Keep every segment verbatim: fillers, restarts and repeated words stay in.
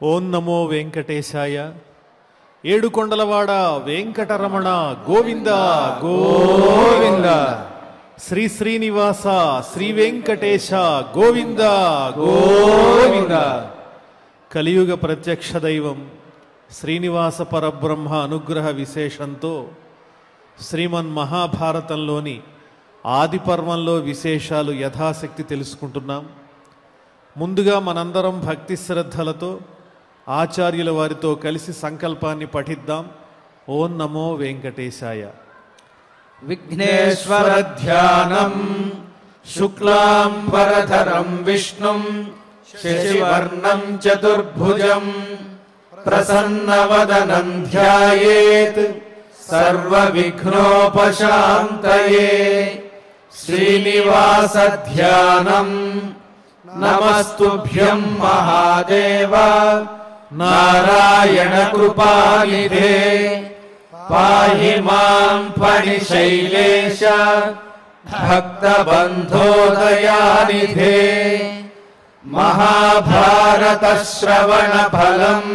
ఓం నమో వెంకటేశాయ. ఏడుకొండలవాడ వెంకటరమణ గోవింద గోవింద. శ్రీ శ్రీనివాస శ్రీ వెంకటేశ గోవింద గోవింద. కలియుగ ప్రత్యక్ష దైవం శ్రీనివాస పరబ్రహ్మ అనుగ్రహ విశేషంతో శ్రీమన్ మహాభారతంలోని ఆది పర్వంలో విశేషాలు యథాశక్తి తెలుసుకుంటున్నాం. ముందుగా మనందరం భక్తి శ్రద్ధలతో ఆచార్యుల వారితో కలిసి సంకల్పాన్ని పఠిద్దాం. ఓం నమో వెంకటేశాయ. విఘ్నేశ్వర ధ్యానం శుక్లాంబరధరం విష్ణుం శశివర్ణం చతుర్భుజం ప్రసన్నవదనం ధ్యాయేత్ సర్వ విఘ్నోపశాంతయే. శ్రీనివాస ధ్యానం. నమస్తుభ్యం మహాదేవ నారాయణ కృపానిధే. పాహి మాం ఫణిశైలేశ భక్తబంధో దయానిధే. మహాభారత శ్రవణ ఫలం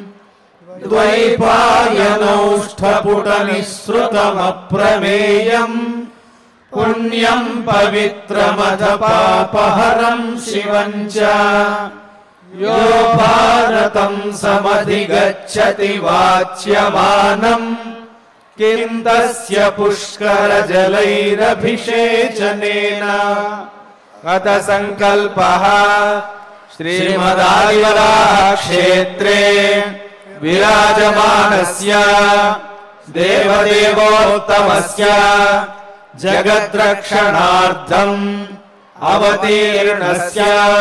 ద్వైపాయనౌష్ఠపుట నిస్సృతమప్రమేయం. పుణ్యం పవిత్రమథ పాపహరం శివం చ. యో భారతం సమధిగచ్చతి వాచ్యమానం కిం తస్య పుష్కర జలైరభిషేచనేన. అత సంకల్పః శ్రీమదాదివరాహ క్షేత్రే విరాజమానస్య దేవదేవోత్తమస్య జగద్రక్షణార్థం అవతీర్ణస్య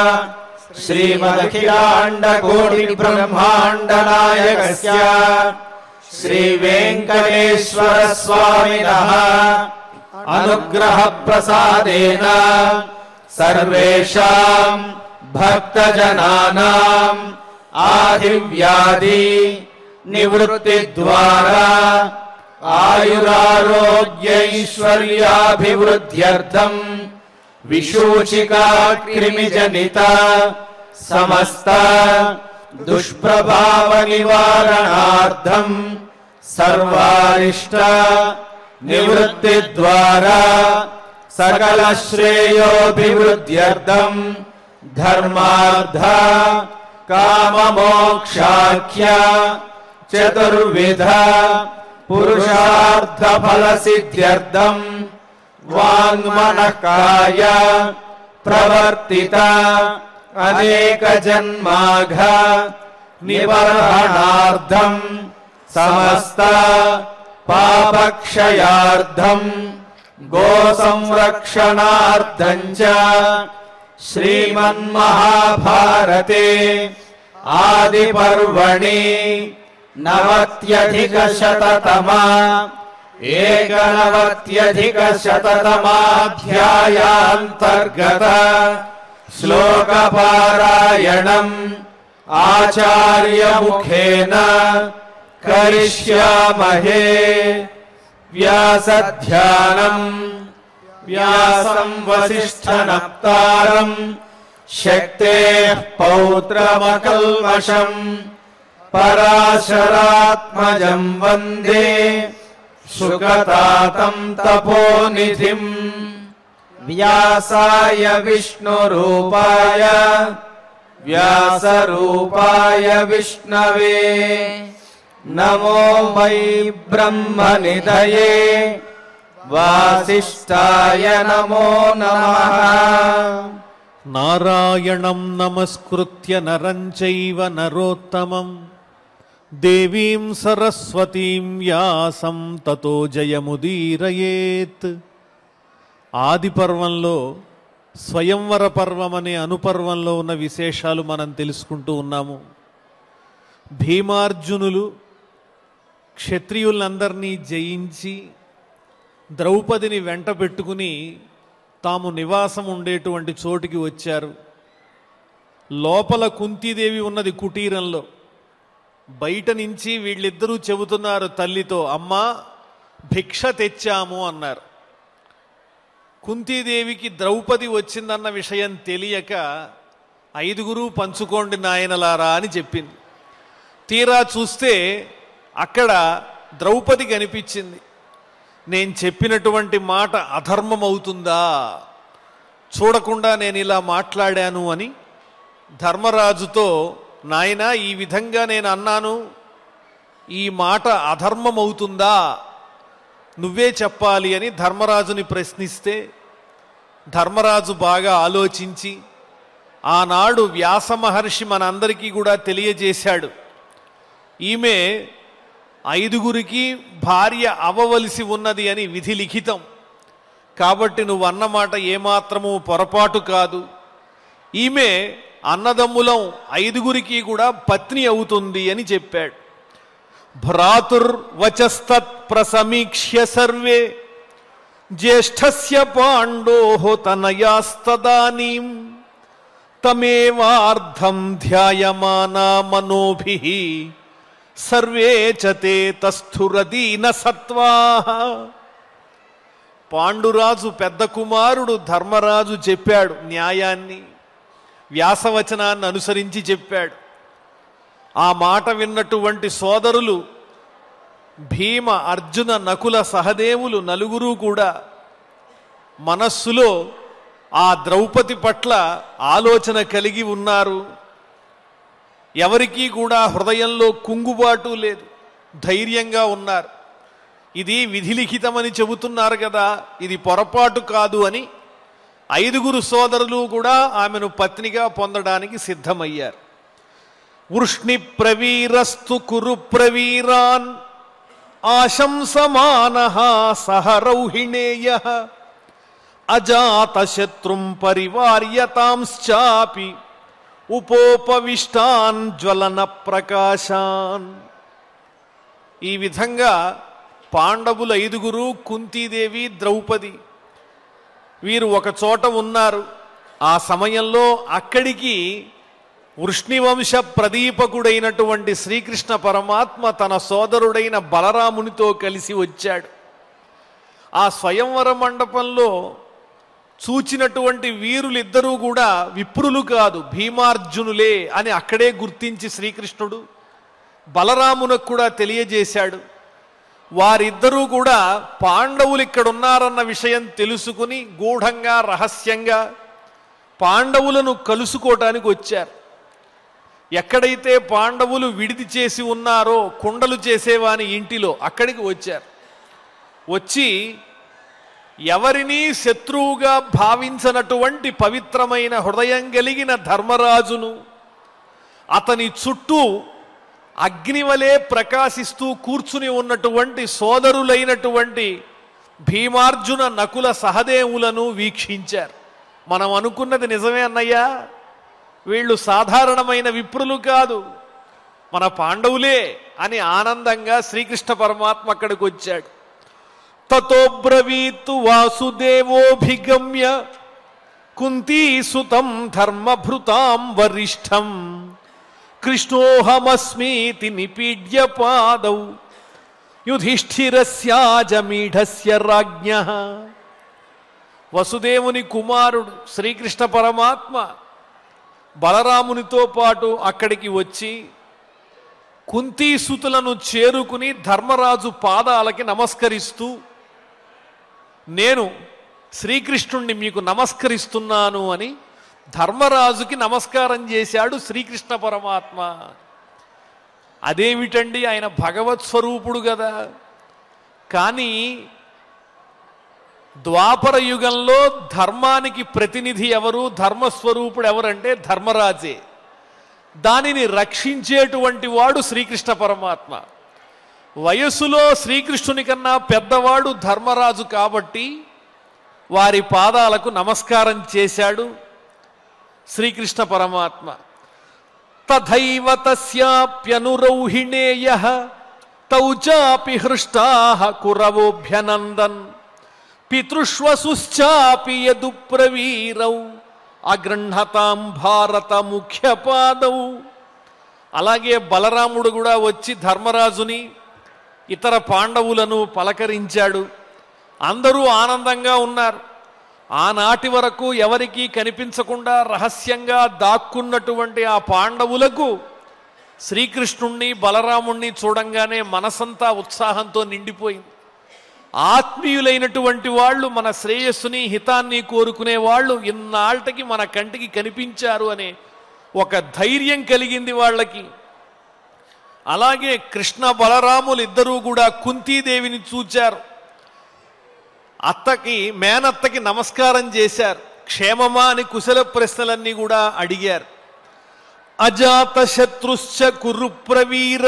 శ్రీమదఖిలాండకోటి బ్రహ్మాండ నాయకస్య శ్రీ వెంకటేశ్వర స్వామినః అనుగ్రహ ప్రసాదేన సర్వేషాం భక్తజనానాం ఆదివ్యాధి నివృత్తి ద్వారా ఆయురారోగ్యైశ్వర్యాభివృద్ధ్యర్థం విశూచికా క్రిమిజనిత సమస్త దుష్ప్రభావ నివారణార్థం సర్వారిష్ట నివృత్తి ద్వారా సకల శ్రేయోభివృద్ధ్యర్థం ధర్మార్థ కామమోక్షాఖ్య చతుర్విధ పురుషార్థ ఫల సిద్ధ్యర్థం వాంగ్మనఃకాయ ప్రవర్తిత అనేక జన్మాఘ నిబర్హణార్థం సమస్త పాపక్షయార్థం గో సంరక్షణార్థం చ శ్రీమన్మహాభారతే ఆది పర్వణి నవత్యధిక శతతమ ఏకనవత్యధిక శతతమాధ్యాయాంతర్గత శ్లోక పారాయణం ఆచార్య ముఖేన కరిష్యామహే. వ్యాసధ్యానం వ్యాసం వసిష్ఠనప్తారం శక్తేః పౌత్రమకల్మషం పరాశరాత్మజం వందే సుగతాతం తపోనిధిం. వ్యాసాయ విష్ణురూపాయ వ్యాసరూపాయ విష్ణవే నమో వై బ్రహ్మనిధయే వాసిష్ఠాయ నమో నమః. నారాయణం నమస్కృత్య నరం చైవ నరోత్తమం దేవీం సరస్వతీం వ్యాసం తతో జయముదీరయేత్. ఆది పర్వంలో స్వయంవర పర్వం అనే అనుపర్వంలో ఉన్న విశేషాలు మనం తెలుసుకుంటూ ఉన్నాము. భీమార్జునులు క్షత్రియులందరినీ జయించి ద్రౌపదిని వెంట పెట్టుకుని తాము నివాసం ఉండేటువంటి చోటికి వచ్చారు. లోపల కుంతీదేవి ఉన్నది కుటీరంలో. బయట నుంచి వీళ్ళిద్దరూ చెబుతున్నారు తల్లితో, అమ్మా భిక్ష తెచ్చాము అన్నారు. కుంతీదేవికి ద్రౌపది వచ్చిందన్న విషయం తెలియక ఐదుగురు పంచుకోండి నాయనలారా అని చెప్పింది. తీరా చూస్తే అక్కడ ద్రౌపది కనిపించింది. నేను చెప్పినటువంటి మాట అధర్మం అవుతుందా, చూడకుండా నేను ఇలా మాట్లాడాను అని ధర్మరాజుతో, నాయనా ఈ విధంగా నేను అన్నాను, ఈ మాట అధర్మం అవుతుందా, నువ్వే చెప్పాలి అని ధర్మరాజుని ప్రశ్నిస్తే ధర్మరాజు బాగా ఆలోచించి ఆనాడు వ్యాస మహర్షి మనందరికీ కూడా తెలియజేశాడు, ఈమె ఐదుగురికి భార్య అవ్వవలసి ఉన్నది అని విధి లిఖితం, కాబట్టి నువ్వు అన్నమాట ఏమాత్రము పొరపాటు కాదు, ఈమె అన్నదమ్ములం ఐదుగురికి కూడా పత్ని అవుతుంది అని చెప్పాడు. భ్రాతుర్వచస్తత్ ప్రసమీక్ష్య సర్వే జ్యేష్ఠస్య పాండోః తనయాస్తదానీం తమేవార్ధం ధ్యాయమానా మనోభిః సర్వే చ తే తస్థురదీన సత్వాః. పాండురాజు పెద్ద కుమారుడు ధర్మరాజు చెప్పాడు న్యాయాన్ని, వ్యాసవచనాన్ని అనుసరించి చెప్పాడు. ఆ మాట విన్నటువంటి సోదరులు భీమ, అర్జున, నకుల, సహదేవులు నలుగురు కూడా మనస్సులో ఆ ద్రౌపది పట్ల ఆలోచన కలిగి ఉన్నారు. ఎవరికీ కూడా హృదయంలో కుంగుబాటు లేదు, ధైర్యంగా ఉన్నారు. ఇది విధిలిఖితమని చెబుతున్నారు కదా, ఇది పొరపాటు కాదు అని ఐదుగురు సోదరులు కూడా ఆమెను పత్నిగా పొందడానికి సిద్ధమయ్యారు. వృష్ణి ప్రవీరస్తు కురు ప్రవీరాన్ ఆశంసమానః సహరౌహిణేయః అజాతశత్రుం పరివార్యతాంశ్చాపి ఉపోపవిష్టాన్ జ్వలన ప్రకాశాన్. ఈ విధంగా పాండవులు ఐదుగురు, కుంతీదేవి, ద్రౌపది వీరు ఒక చోట ఉన్నారు. ఆ సమయంలో అక్కడికి వృష్ణివంశ ప్రదీపకుడైనటువంటి శ్రీకృష్ణ పరమాత్మ తన సోదరుడైన బలరామునితో కలిసి వచ్చాడు. ఆ స్వయంవర మండపంలో చూచినటువంటి వీరులిద్దరూ కూడా విప్రులు కాదు, భీమార్జునులే అని అక్కడే గుర్తించి శ్రీకృష్ణుడు బలరామునకు కూడా తెలియజేశాడు. వారిద్దరూ కూడా పాండవులు ఇక్కడున్నారన్న విషయం తెలుసుకుని గూఢంగా, రహస్యంగా పాండవులను కలుసుకోవటానికి వచ్చారు. ఎక్కడైతే పాండవులు విడిది చేసి ఉన్నారో కుండలు చేసేవాని ఇంటిలో అక్కడికి వచ్చారు. వచ్చి ఎవరినీ శత్రువుగా భావించనటువంటి పవిత్రమైన హృదయం కలిగిన ధర్మరాజును, అతని చుట్టూ అగ్నివలే ప్రకాశిస్తూ కూర్చుని ఉన్నటువంటి సోదరులైనటువంటి భీమార్జున, నకుల, సహదేవులను వీక్షించారు. మనం అనుకున్నది నిజమే అన్నయ్యా, వీళ్ళు సాధారణమైన విప్రులు కాదు, మన పాండవులే అని ఆనందంగా శ్రీకృష్ణ పరమాత్మ అక్కడికి వచ్చాడు. తతోబ్రవీతు వాసుదేవోభిగమ్య కుంతీసుతం ధర్మభృతాం వరిష్టం కృష్ణోహమస్మీతి నిపీడ్య పాదౌ యుధిష్ఠిరస్యాజమీఢస్య రాజ్ఞః. వసుదేవుని కుమారుడు శ్రీకృష్ణ పరమాత్మ బలరామునితో పాటు అక్కడికి వచ్చి కుంతీసుతులను చేరుకుని ధర్మరాజు పాదాలకి నమస్కరిస్తూ, నేను శ్రీకృష్ణుణ్ణి మీకు నమస్కరిస్తున్నాను అని ధర్మరాజుకి నమస్కారం చేశాడు శ్రీకృష్ణ పరమాత్మ. అదేమిటండి, ఆయన భగవత్ స్వరూపుడు కదా. కానీ ద్వాపర యుగంలో ధర్మానికి ప్రతినిధి ఎవరు, ధర్మస్వరూపుడు ఎవరంటే ధర్మరాజే. దానిని రక్షించేటువంటి వాడు శ్రీకృష్ణ పరమాత్మ. వయస్సులో శ్రీకృష్ణుని కన్నా పెద్దవాడు ధర్మరాజు కాబట్టి వారి పాదాలకు నమస్కారం చేశాడు శ్రీకృష్ణ పరమాత్మ. తథైవ తస్యాప్యనురౌహిణేయః తౌ చాపి హృష్టాః కురవోభ్యనందన్ పితృష్వసుశ్చాపి యదు ప్రవీరౌ అగృహతాం భారత ముఖ్య పాదౌ. అలాగే బలరాముడు కూడా వచ్చి ధర్మరాజుని, ఇతర పాండవులను పలకరించాడు. అందరూ ఆనందంగా ఉన్నారు. ఆనాటి వరకు ఎవరికీ కనిపించకుండా రహస్యంగా దాక్కున్నటువంటి ఆ పాండవులకు శ్రీకృష్ణుణ్ణి బలరాముణ్ణి చూడంగానే మనసంతా ఉత్సాహంతో నిండిపోయింది. ఆత్మీయులైనటువంటి వాళ్ళు, మన శ్రేయస్సుని హితాన్ని కోరుకునే వాళ్ళు ఇన్నాళ్ళకి మన కంటికి కనిపించారు అనే ఒక ధైర్యం కలిగింది వాళ్ళకి. అలాగే కృష్ణ బలరాములు ఇద్దరూ కూడా కుంతీదేవిని చూచారు. అత్తకి మేనత్తకి నమస్కారం చేశారు. క్షేమమా అని కుశల ప్రశ్నలన్నీ కూడా అడిగారు. అజాత శత్రుశ్చ కురు ప్రవీర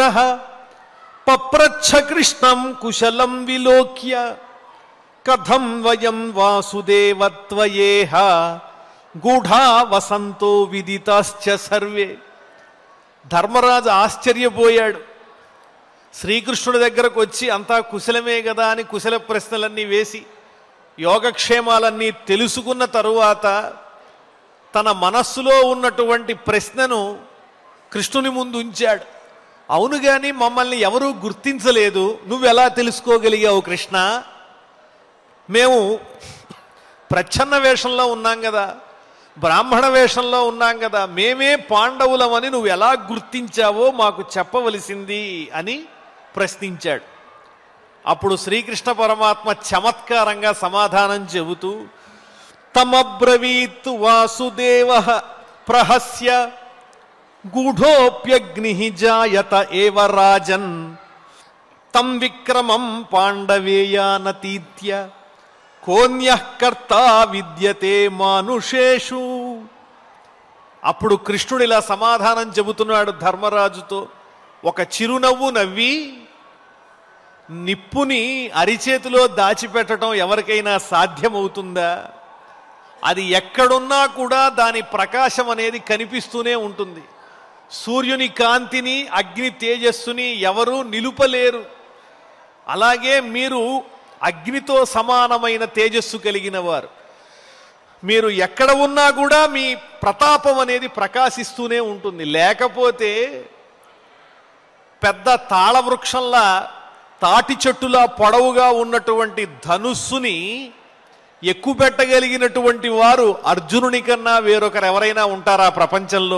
పప్రచ్ఛ కృష్ణం కుశలం విలోక్య కథం వయం వాసుదేవత్వయేహ గూఢా వసంతో విదితాశ్చ సర్వే. ధర్మరాజు ఆశ్చర్యపోయాడు. శ్రీకృష్ణుడి దగ్గరకు వచ్చి అంతా కుశలమే కదా అని కుశల ప్రశ్నలన్నీ వేసి యోగక్షేమాలన్నీ తెలుసుకున్న తరువాత తన మనస్సులో ఉన్నటువంటి ప్రశ్నను కృష్ణుని ముందు ఉంచాడు. అవును గాని మమ్మల్ని ఎవరూ గుర్తించలేదు, నువ్వెలా తెలుసుకోగలిగావు కృష్ణ? మేము ప్రచ్ఛన్న వేషంలో ఉన్నాం కదా, బ్రాహ్మణ వేషంలో ఉన్నాం కదా, మేమే పాండవులమని నువ్వు ఎలా గుర్తించావో మాకు చెప్పవలసింది అని ప్రశ్నించాడు. అప్పుడు శ్రీకృష్ణ పరమాత్మ చమత్కారంగా సమాధానం చెబుతూ తమబ్రవీత్ వాసుదేవః ప్రహస్య గూఢోప్యగ్ని జాయత ఏవ రాజన్ తం విక్రమం పాండవేయానతీత్య కోన్యః కర్తా విద్యతే మానుషేషు. అప్పుడు కృష్ణుడు ఇలా సమాధానం చెబుతున్నాడు ధర్మరాజుతో. ఒక చిరునవ్వు నవ్వి, నిప్పుని అరిచేతిలో దాచిపెట్టడం ఎవరికైనా సాధ్యమవుతుందా? అది ఎక్కడున్నా కూడా దాని ప్రకాశం అనేది కనిపిస్తూనే ఉంటుంది. సూర్యుని కాంతిని, అగ్ని తేజస్సుని ఎవరూ నిలుపలేరు. అలాగే మీరు అగ్నితో సమానమైన తేజస్సు కలిగిన వారు. మీరు ఎక్కడ ఉన్నా కూడా మీ ప్రతాపం అనేది ప్రకాశిస్తూనే ఉంటుంది. లేకపోతే పెద్ద తాళవృక్షంలా, తాటి చెట్టులా పొడవుగా ఉన్నటువంటి ధనుస్సుని ఎక్కుపెట్టగలిగినటువంటి వారు అర్జునుని కన్నా వేరొకరు ఎవరైనా ఉంటారా ప్రపంచంలో?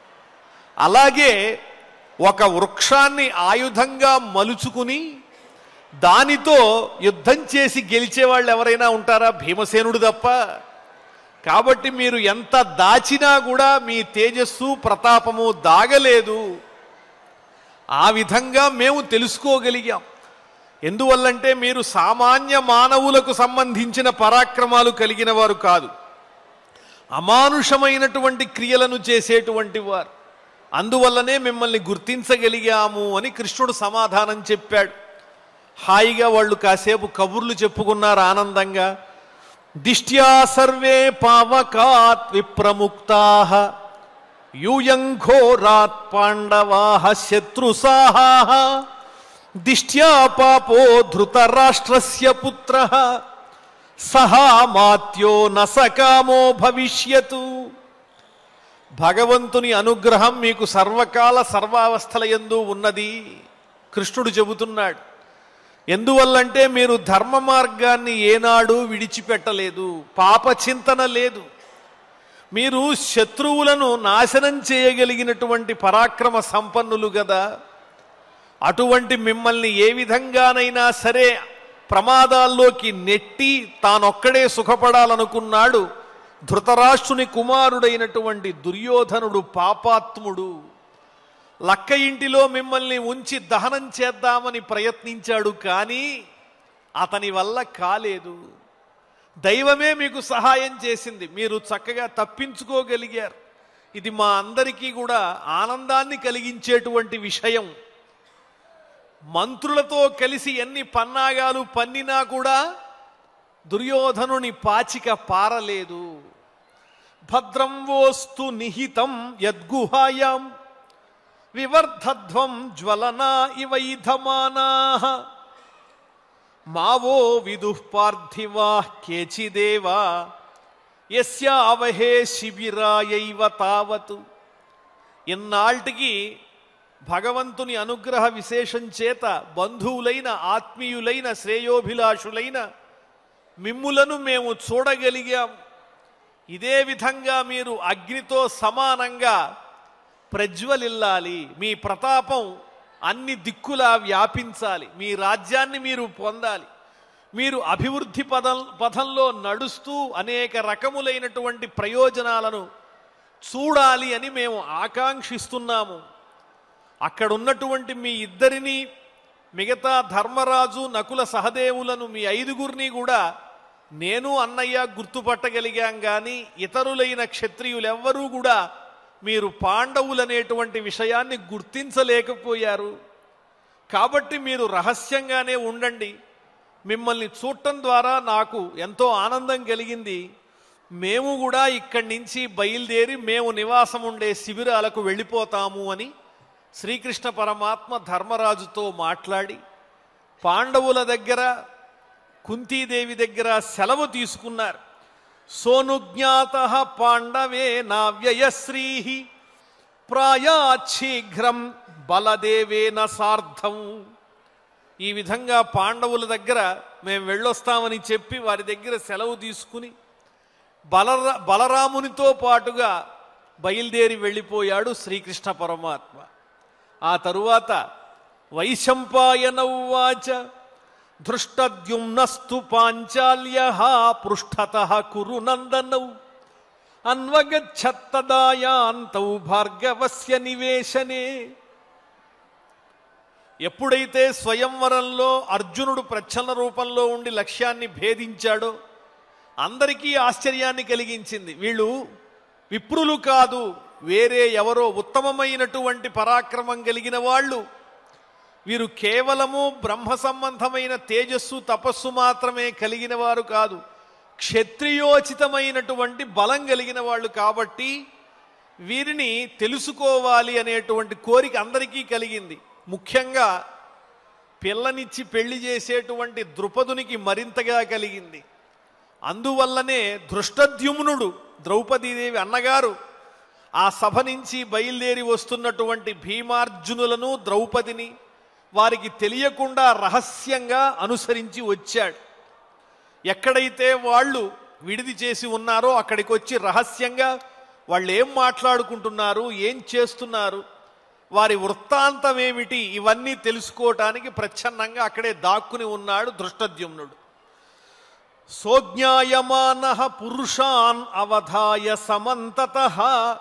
అలాగే ఒక వృక్షాన్ని ఆయుధంగా మలుచుకుని దానితో యుద్ధం చేసి గెలిచేవాళ్ళు ఎవరైనా ఉంటారా? భీమసేనుడు తప్ప. కాబట్టి మీరు ఎంత దాచినా కూడా మీ తేజస్సు ప్రతాపము దాగలేదు. ఆ విధంగా మేము తెలుసుకోగలిగాం. ఎందువల్లంటే మీరు సామాన్య మానవులకు సంబంధించిన పరాక్రమాలు కలిగిన వారు కాదు, అమానుషమైనటువంటి క్రియలను చేసేటువంటి వారు. అందువల్లనే మిమ్మల్ని గుర్తించగలిగాము అని కృష్ణుడు సమాధానం చెప్పాడు. హాయిగా వాళ్ళు కాసేపు కబుర్లు చెప్పుకున్నారు ఆనందంగా. దిష్ట్యా సర్వే పావకాత్ విప్రముక్తాః యూయం ఘోరాత్ పాండవాః శత్రుసాహాః దిష్ట్యా పాపో ధృతరాష్ట్రస్య పుత్రః సహా మాత్యో నసకామో భవిష్యతు. భగవంతుని అనుగ్రహం మీకు సర్వకాల సర్వావస్థల యందు ఉన్నది కృష్ణుడు చెబుతున్నాడు. ఎందువల్లంటే మీరు ధర్మ మార్గాన్ని ఏనాడు విడిచిపెట్టలేదు, పాప చింతన లేదు. మీరు శత్రువులను నాశనం చేయగలిగినటువంటి పరాక్రమ సంపన్నులు కదా. అటువంటి మిమ్మల్ని ఏ విధంగానైనా సరే ప్రమాదాల్లోకి నెట్టి తానొక్కడే సుఖపడాలనుకున్నాడు ధృతరాష్ట్రుని కుమారుడైనటువంటి దుర్యోధనుడు. పాపాత్ముడు. లక్క ఇంటిలో మిమ్మల్ని ఉంచి దహనం చేద్దామని ప్రయత్నించాడు, కానీ అతని వల్ల కాలేదు. దైవమే మీకు సహాయం చేసింది, మీరు చక్కగా తప్పించుకోగలిగారు. ఇది మా అందరికీ కూడా ఆనందాన్ని కలిగించేటువంటి విషయం. మంత్రులతో కలిసి ఎన్ని పన్నాగాలు పన్నినా కూడా దుర్యోధనుని పాచిక పారలేదు. భద్రం వోస్తు నిహితం యద్గుహాయాం వివర్ధధ్వం జ్వలనా ఇవైధమానాః మావో విదుః పార్థివాః కేచిదేవా యస్యావహే శిబిరాయైవ తావతు. ఇన్నాళ్ళకి భగవంతుని అనుగ్రహ విశేషం చేత బంధువులైన, ఆత్మీయులైన, శ్రేయోభిలాషులైన మిమ్ములను మేము చూడగలిగాం. ఇదే విధంగా మీరు అగ్నితో సమానంగా ప్రజ్వలిల్లాలి, మీ ప్రతాపం అన్ని దిక్కులా వ్యాపించాలి, మీ రాజ్యాన్ని మీరు పొందాలి, మీరు అభివృద్ధి పదం పథంలో నడుస్తూ అనేక రకములైనటువంటి ప్రయోజనాలను చూడాలి అని మేము ఆకాంక్షిస్తున్నాము. అక్కడ ఉన్నటువంటి మీ ఇద్దరిని, మిగతా ధర్మరాజు నకుల సహదేవులను, మీ ఐదుగురిని కూడా నేను అన్నయ్య గుర్తుపట్టగలిగాం. కానీ ఇతరులైన క్షత్రియులెవ్వరూ కూడా మీరు పాండవులనేటువంటి విషయాన్ని గుర్తించలేకపోయారు. కాబట్టి మీరు రహస్యంగానే ఉండండి. మిమ్మల్ని చూడటం ద్వారా నాకు ఎంతో ఆనందం కలిగింది. మేము కూడా ఇక్కడి నుంచి బయలుదేరి మేము నివాసం ఉండే శిబిరాలకు వెళ్ళిపోతాము అని శ్రీకృష్ణ పరమాత్మ ధర్మరాజుతో మాట్లాడి పాండవుల దగ్గర, కుంతీదేవి దగ్గర సెలవు తీసుకున్నారు. సోనుజ్ఞాత పాండవే నావ్యయశ్రీ ప్రాయాశీఘ్రం బలదేవేన సార్ధం. ఈ విధంగా పాండవుల దగ్గర మేము వెళ్ళొస్తామని చెప్పి వారి దగ్గర సెలవు తీసుకుని బలరా బలరామునితో పాటుగా బయలుదేరి వెళ్ళిపోయాడు శ్రీకృష్ణ పరమాత్మ. ఆ తరువాత వైశంపాయన ఉవాచ ధృష్టద్యుమ్నస్తు పాంచాల్య పృష్ఠతః కురు నందనౌ అన్వగచ్చత్తదాయాంతౌ భార్గవస్య నివేశనే. ఎప్పుడైతే స్వయంవరంలో అర్జునుడు ప్రచ్ఛన్న రూపంలో ఉండి లక్ష్యాన్ని భేదించాడో అందరికీ ఆశ్చర్యాన్ని కలిగించింది. వీళ్ళు విప్రులు కాదు, వేరే ఎవరో ఉత్తమమైనటువంటి పరాక్రమం కలిగిన వాళ్ళు. వీరు కేవలము బ్రహ్మ సంబంధమైన తేజస్సు తపస్సు మాత్రమే కలిగిన వారు కాదు, క్షత్రియోచితమైనటువంటి బలం కలిగిన వాళ్ళు. కాబట్టి వీరిని తెలుసుకోవాలి అనేటువంటి కోరిక అందరికీ కలిగింది. ముఖ్యంగా పిల్లనిచ్చి పెళ్లి చేసేటువంటి ద్రుపదునికి మరింతగా కలిగింది. అందువల్లనే ధృష్టద్యుమ్నుడు, ద్రౌపదీదేవి అన్నగారు, ఆ సభ నుంచి బయలుదేరి వస్తున్నటువంటి భీమార్జునులను, ద్రౌపదిని వారికి తెలియకుండా రహస్యంగా అనుసరించి వచ్చాడు. ఎక్కడైతే వాళ్ళు విడిది చేసి ఉన్నారో అక్కడికి వచ్చి రహస్యంగా వాళ్ళు ఏం మాట్లాడుకుంటున్నారు, ఏం చేస్తున్నారు, వారి వృత్తాంతం ఏమిటి, ఇవన్నీ తెలుసుకోవటానికి ప్రచ్ఛన్నంగా అక్కడే దాక్కుని ఉన్నాడు ధృష్టద్యుమ్నుడు. సోజ్ఞాయమానః పురుషాన్ అవధాయ సమంతతః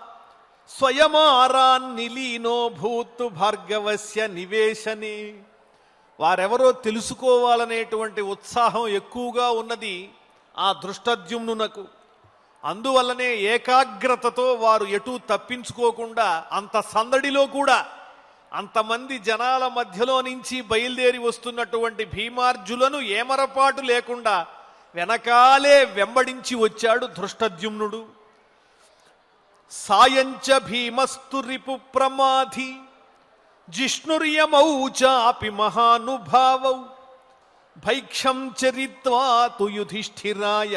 స్వయమారాన్నిలీనో భూతు భార్గవస్య నివేశనే. వారెవరో తెలుసుకోవాలనేటువంటి ఉత్సాహం ఎక్కువగా ఉన్నది ఆ ధృష్టద్యుమ్నునకు. అందువల్లనే ఏకాగ్రతతో వారు ఎటూ తప్పించుకోకుండా అంత సందడిలో కూడా, అంతమంది జనాల మధ్యలో నుంచి బయలుదేరి వస్తున్నటువంటి భీమార్జులను ఏమరపాటు లేకుండా వెనకాలే వెంబడించి వచ్చాడు ధృష్టద్యుమ్నుడు. సాయంచ భీమస్తు రిపు ప్రమాధి జిష్ణుర్యమౌ చాపి మహానుభావౌ భైక్షం చరిత్వా తు యుధిష్ఠిరాయ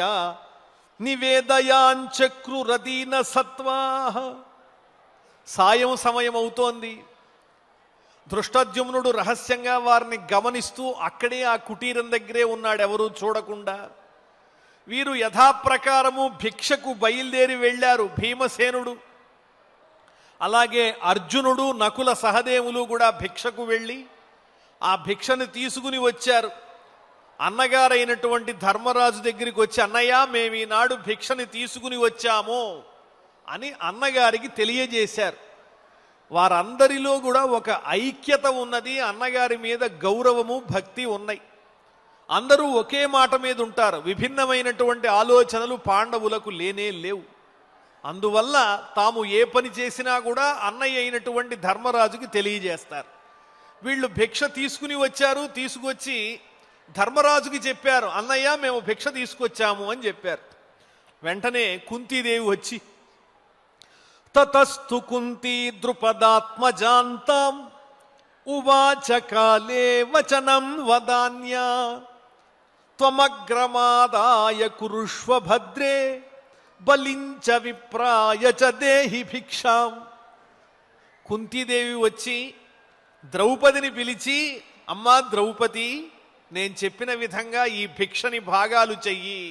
నివేదయాంచక్రురదీన సత్వాః. సాయం సమయం అవుతోంది. ధృష్టద్యుమ్నుడు రహస్యంగా వారిని గమనిస్తూ అక్కడే ఆ కుటీరం దగ్గరే ఉన్నాడు, ఎవరూ చూడకుండా. వీరు యథాప్రకారము భిక్షకు బయలుదేరి వెళ్ళారు. భీమసేనుడు, అలాగే అర్జునుడు, నకుల సహదేవులు కూడా భిక్షకు వెళ్ళి ఆ భిక్షను తీసుకుని వచ్చారు. అన్నగారైనటువంటి ధర్మరాజు దగ్గరికి వచ్చి, అన్నయ్య మేము ఈనాడు భిక్షని తీసుకుని వచ్చాము అని అన్నగారికి తెలియజేశారు. వారందరిలో కూడా ఒక ఐక్యత ఉన్నది, అన్నగారి మీద గౌరవము, భక్తి ఉన్నాయి. అందరూ ఒకే మాట మీద ఉంటారు. విభిన్నమైనటువంటి ఆలోచనలు పాండవులకు లేనే లేవు. అందువల్ల తాము ఏ పని చేసినా కూడా అన్నయ్య అయినటువంటి ధర్మరాజుకి తెలియజేస్తారు. వీళ్ళు భిక్ష తీసుకుని వచ్చారు. తీసుకొచ్చి ధర్మరాజుకి చెప్పారు, అన్నయ్య మేము భిక్ష తీసుకొచ్చాము అని చెప్పారు. వెంటనే కుంతీదేవి వచ్చి, తతస్తు కుంతీ ద్రుపదాత్మజాంతాం ఉవాచ కాలే వచనం వదాన్యా త్వమగ్రమాదాయ కురుష్వ భద్రే బలించ విప్రాయ చ దేహి భిక్షాం. కుంతీదేవి వచ్చి ద్రౌపదిని పిలిచి, అమ్మా ద్రౌపది, నేను చెప్పిన విధంగా ఈ భిక్షని భాగాలు చెయ్యి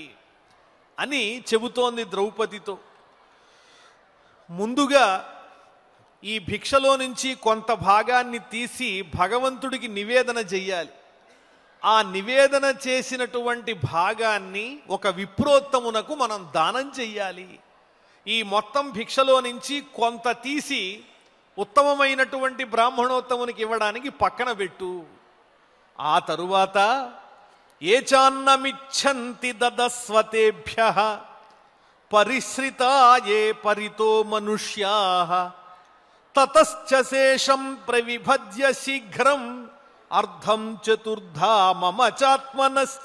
అని చెబుతోంది ద్రౌపదితో. ముందుగా ఈ భిక్షలో నుంచి కొంత భాగాన్ని తీసి భగవంతుడికి నివేదన చెయ్యాలి. ఆ నివేదన చేసినటువంటి భాగాన్ని ఒక విప్రోత్తమునకు మనం దానం చెయ్యాలి. ఈ మొత్తం భిక్షలో నుంచి కొంత తీసి ఉత్తమమైనటువంటి బ్రాహ్మణోత్తమునికి ఇవ్వడానికి పక్కన పెట్టు. ఆ తరువాత ఏ చాన్నమిచ్చంతి దదస్వతేభ్యః పరిశ్రితా ఏ పరితో మనుష్యాః తతశ్చ శేషం ప్రవిభజ్య శీఘ్రం అర్ధం చతుర్ధా మమ చాత్మనశ్చ.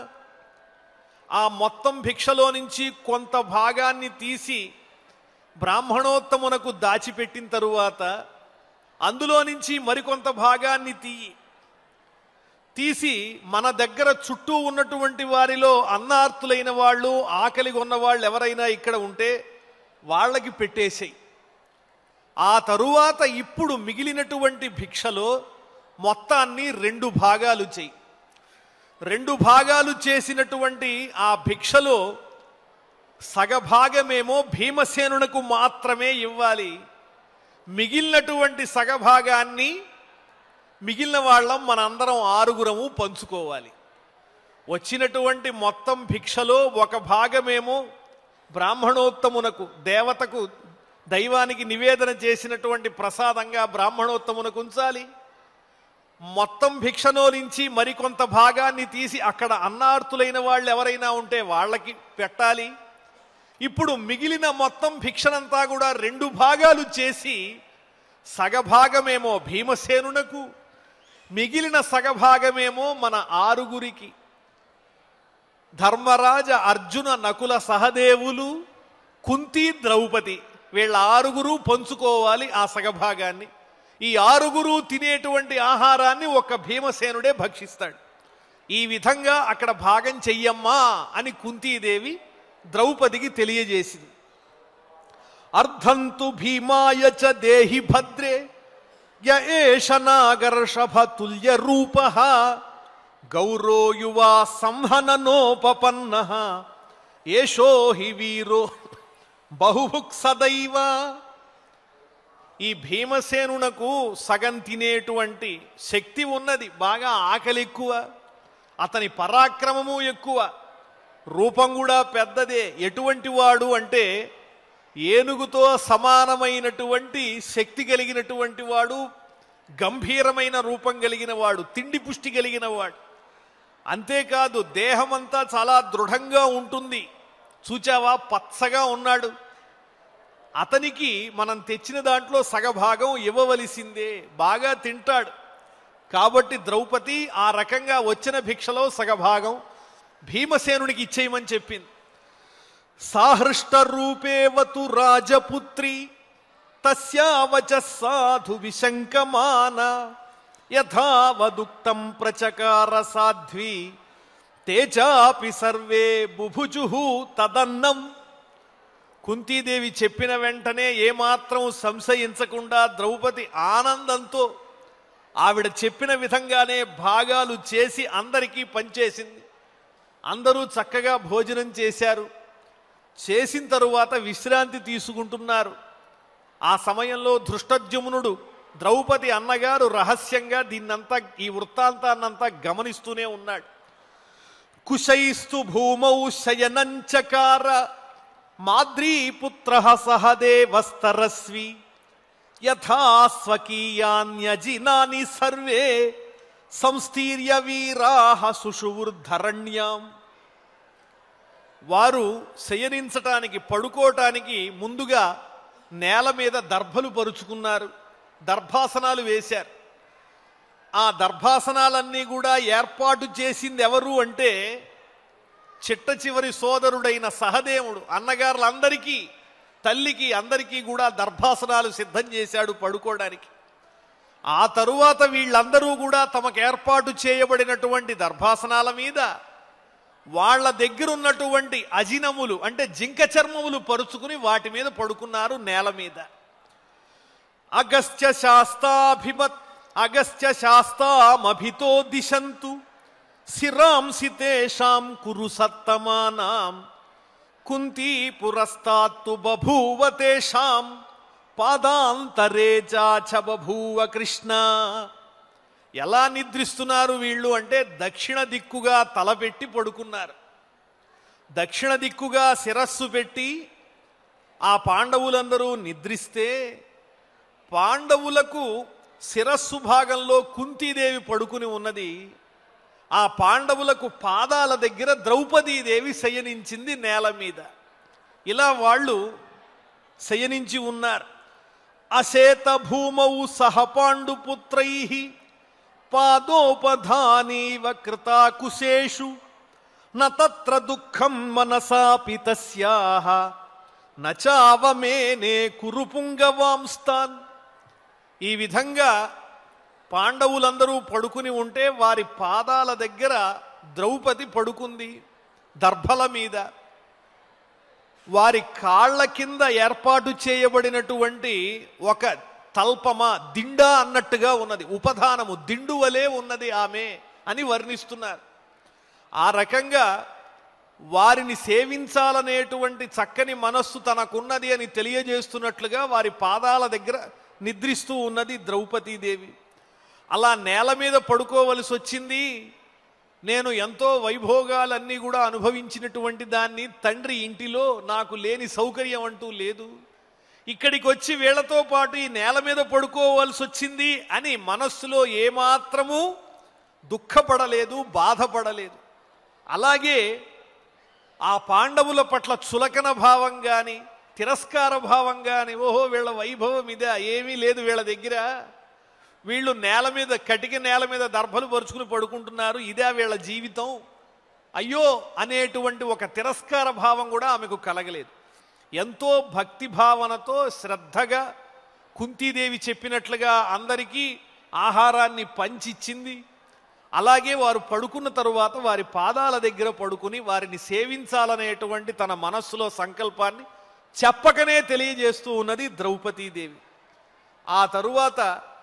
ఆ మొత్తం భిక్షలో నుంచి కొంత భాగాన్ని తీసి బ్రాహ్మణోత్తమునకు దాచిపెట్టిన తరువాత అందులో నుంచి మరికొంత భాగాన్ని తీయి తీసి మన దగ్గర చుట్టూ ఉన్నటువంటి వారిలో అన్నార్తులైన వాళ్ళు, ఆకలి ఉన్న వాళ్ళు ఎవరైనా ఇక్కడ ఉంటే వాళ్ళకి పెట్టేసేయి. ఆ తరువాత ఇప్పుడు మిగిలినటువంటి భిక్షలో మొత్తాన్ని రెండు భాగాలు చేయి. రెండు భాగాలు చేసినటువంటి ఆ భిక్షలో సగభాగమేమో భీమసేనునకు మాత్రమే ఇవ్వాలి. మిగిలినటువంటి సగభాగాన్ని మిగిలిన వాళ్ళం మనందరం ఆరుగురము పంచుకోవాలి. వచ్చినటువంటి మొత్తం భిక్షలో ఒక భాగమేమో బ్రాహ్మణోత్తమునకు, దేవతకు, దైవానికి నివేదన చేసినటువంటి ప్రసాదంగా బ్రాహ్మణోత్తమునకు ఉంచాలి. మొత్తం భిక్షలో నుంచి మరికొంత భాగాన్ని తీసి అక్కడ అన్నార్తులైన వాళ్ళు ఎవరైనా ఉంటే వాళ్ళకి పెట్టాలి. ఇప్పుడు మిగిలిన మొత్తం భిక్షనంతా కూడా రెండు భాగాలు చేసి సగభాగమేమో భీమసేనునకు, మిగిలిన సగభాగమేమో మన ఆరుగురికి, ధర్మరాజ, అర్జున, నకుల, సహదేవులు, కుంతి, ద్రౌపది వీళ్ళ ఆరుగురు పంచుకోవాలి ఆ సగభాగాన్ని. ఈ ఆరుగురు తినేటువంటి ఆహారాన్ని ఒక్క భీమసేనుడే భక్షిస్తాడు. ఈ విధంగా అక్కడ భాగం చెయ్యమ్మా అని కుంతీదేవి ద్రౌపదికి తెలియజేసింది. అర్ధంతు భీమాయ చ దేహి భద్రే య ఏష నాగర్షభ తుల్య రూపః గౌరో యువా సంహననోపపన్నః ఏషో హి వీరో బహుభుక్ సదైవ. ఈ భీమసేనునకు సగం తినేటువంటి శక్తి ఉన్నది, బాగా ఆకలి ఎక్కువ, అతని పరాక్రమము ఎక్కువ, రూపం కూడా పెద్దదే. ఎటువంటి వాడు అంటే ఏనుగుతో సమానమైనటువంటి శక్తి కలిగినటువంటి వాడు, గంభీరమైన రూపం కలిగిన వాడు, తిండి పుష్టి కలిగిన వాడు. అంతేకాదు దేహమంతా చాలా దృఢంగా ఉంటుంది. చూచావా, పచ్చగా ఉన్నాడు. అతనికి మనం తెచ్చిన దాంట్లో సగభాగం ఇవ్వవలసిందే, బాగా తింటాడు. కాబట్టి ద్రౌపది ఆ రకంగా వచ్చిన భిక్షలో సగభాగం భీమసేనునికి ఇచ్చేయమని చెప్పింది. సాహృష్ట రూపేవతు రాజపుత్రి తస్యావచ సాధు విశంకమాన యథావదుక్తం ప్రచకార సాధ్వి తేజాపి సర్వే బుభుజుహు తదన్నం. కుంతీదేవి చెప్పిన వెంటనే ఏమాత్రం సంశయించకుండా ద్రౌపది ఆనందంతో ఆవిడ చెప్పిన విధంగానే భాగాలు చేసి అందరికీ పంచేసింది. అందరూ చక్కగా భోజనం చేశారు. చేసిన తరువాత విశ్రాంతి తీసుకుంటున్నారు. ఆ సమయంలో ధృష్టద్యుమ్నుడు, ద్రౌపది అన్నగారు, రహస్యంగా దీన్నంతా, ఈ వృత్తాంతాన్నంతా గమనిస్తూనే ఉన్నాడు. కుశైస్తు భూమౌ శయనంచకార మాద్రీపుత్ర సహదేవస్తరస్వి యథా స్వకీయాన్యజినాని సర్వే సంస్థీర్య వీరాహ సుషువుర్ధరణ్యాం. వారు శయనించటానికి, పడుకోవటానికి ముందుగా నేల మీద దర్భలు పరుచుకున్నారు, దర్భాసనాలు వేశారు. ఆ దర్భాసనాలన్నీ కూడా ఏర్పాటు చేసింది ఎవరు అంటే చిట్ట చివరి సోదరుడైన సహదేవుడు. అన్నగారులందరికీ, తల్లికి, అందరికీ కూడా దర్భాసనాలు సిద్ధం చేశాడు పడుకోవడానికి. ఆ తరువాత వీళ్ళందరూ కూడా తమకు ఏర్పాటు చేయబడినటువంటి దర్భాసనాల మీద వాళ్ళ దగ్గరున్నటువంటి అజినములు అంటే జింక చర్మములు పరుచుకుని వాటి మీద పడుకున్నారు నేల మీద. అగస్త్య శాస్తాభిమత్ అగస్త్య శాస్తామభితో దిశంతు శిరాంసి తేషాం కురు సత్తమానాం కుంతీ పురస్తాత్తు బభూవ తేషాం పాదాంతరే చాచ బభూవ కృష్ణ. ఎలా నిద్రిస్తున్నారు వీళ్ళు అంటే దక్షిణ దిక్కుగా తలపెట్టి పడుకున్నారు. దక్షిణ దిక్కుగా శిరస్సు పెట్టి ఆ పాండవులందరూ నిద్రిస్తే పాండవులకు శిరస్సు భాగంలో కుంతీదేవి పడుకుని ఉన్నది. ఆ పాండవులకు పాదాల దగ్గర ద్రౌపదీదేవి శయనించింది నేల మీద. ఇలా వాళ్ళు శయనించి ఉన్నారు. అశేత భూమౌ సహ పాండుపుత్రై పాదోపధానీవ కృతాకుశేషు న తత్ర దుఃఖం మనసాపి తస్యాః నచావమేనే కురు పుంగవాంస్తాన్. ఈ విధంగా పాండవులందరూ పడుకుని ఉంటే వారి పాదాల దగ్గర ద్రౌపది పడుకుంది దర్భల మీద. వారి కాళ్ల కింద ఏర్పాటు చేయబడినటువంటి ఒక తల్పమ దిండా అన్నట్టుగా ఉన్నది, ఉపధానము దిండు వలె ఉన్నది ఆమె అని వర్ణిస్తున్నారు. ఆ రకంగా వారిని సేవించాలనేటువంటి చక్కని మనస్సు తనకున్నది అని తెలియజేస్తున్నట్లుగా వారి పాదాల దగ్గర నిద్రిస్తూ ఉన్నది ద్రౌపదీదేవి. అలా నేల మీద పడుకోవలసి వచ్చింది. నేను ఎంతో వైభోగాలన్నీ కూడా అనుభవించినటువంటి దాన్ని, తండ్రి ఇంటిలో నాకు లేని సౌకర్యం అంటూ లేదు, ఇక్కడికి వచ్చి వీళ్లతో పాటు ఈ నేల మీద పడుకోవలసి వచ్చింది అని మనస్సులో ఏమాత్రము దుఃఖపడలేదు, బాధపడలేదు. అలాగే ఆ పాండవుల పట్ల చులకన భావం కానీ తిరస్కార భావం కానీ, ఓహో వీళ్ళ వైభవం ఇదే, ఏమీ లేదు వీళ్ళ దగ్గర, వీళ్ళు నేల మీద కటిక నేల మీద దర్భలు పరుచుకుని పడుకుంటున్నారు, ఇదే వీళ్ళ జీవితం, అయ్యో అనేటువంటి ఒక తిరస్కార భావం కూడా ఆమెకు కలగలేదు. ఎంతో భక్తి భావనతో శ్రద్ధగా కుంతీదేవి చెప్పినట్లుగా అందరికీ ఆహారాన్ని పంచిచ్చింది. అలాగే వారు పడుకున్న తరువాత వారి పాదాల దగ్గర పడుకుని వారిని సేవించాలనేటువంటి తన మనస్సులో సంకల్పాన్ని చెప్పకనే తెలియజేస్తూ ఉన్నది ద్రౌపదీదేవి. ఆ తరువాత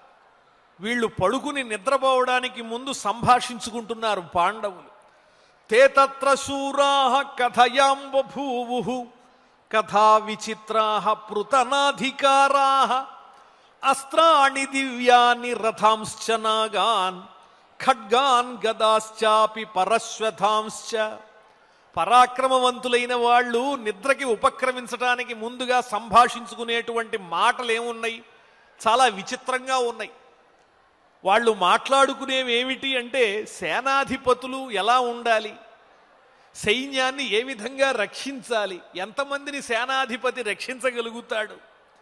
వీళ్ళు పడుకుని నిద్రపోవడానికి ముందు సంభాషించుకుంటున్నారు పాండవులు. తే తత్ర శూరాః కథయాం బభూవుః కథా విచిత్రాః పృతనాధికారాః అస్త్రాణి దివ్యాని రథాంశ్చ నాగాన్ ఖడ్గాన్ గదాశ్చాపి పరశ్వథాంశ్చ. పరాక్రమవంతులైన వాళ్ళు నిద్రకి ఉపక్రమించడానికి ముందుగా సంభాషించుకునేటువంటి మాటలు ఏమున్నాయి, చాలా విచిత్రంగా ఉన్నాయి. వాళ్ళు మాట్లాడుకునేవి ఏమిటి అంటే సేనాధిపతులు ఎలా ఉండాలి, సైన్యాన్ని ఏ విధంగా రక్షించాలి, ఎంతమందిని సేనాధిపతి రక్షించగలుగుతాడు,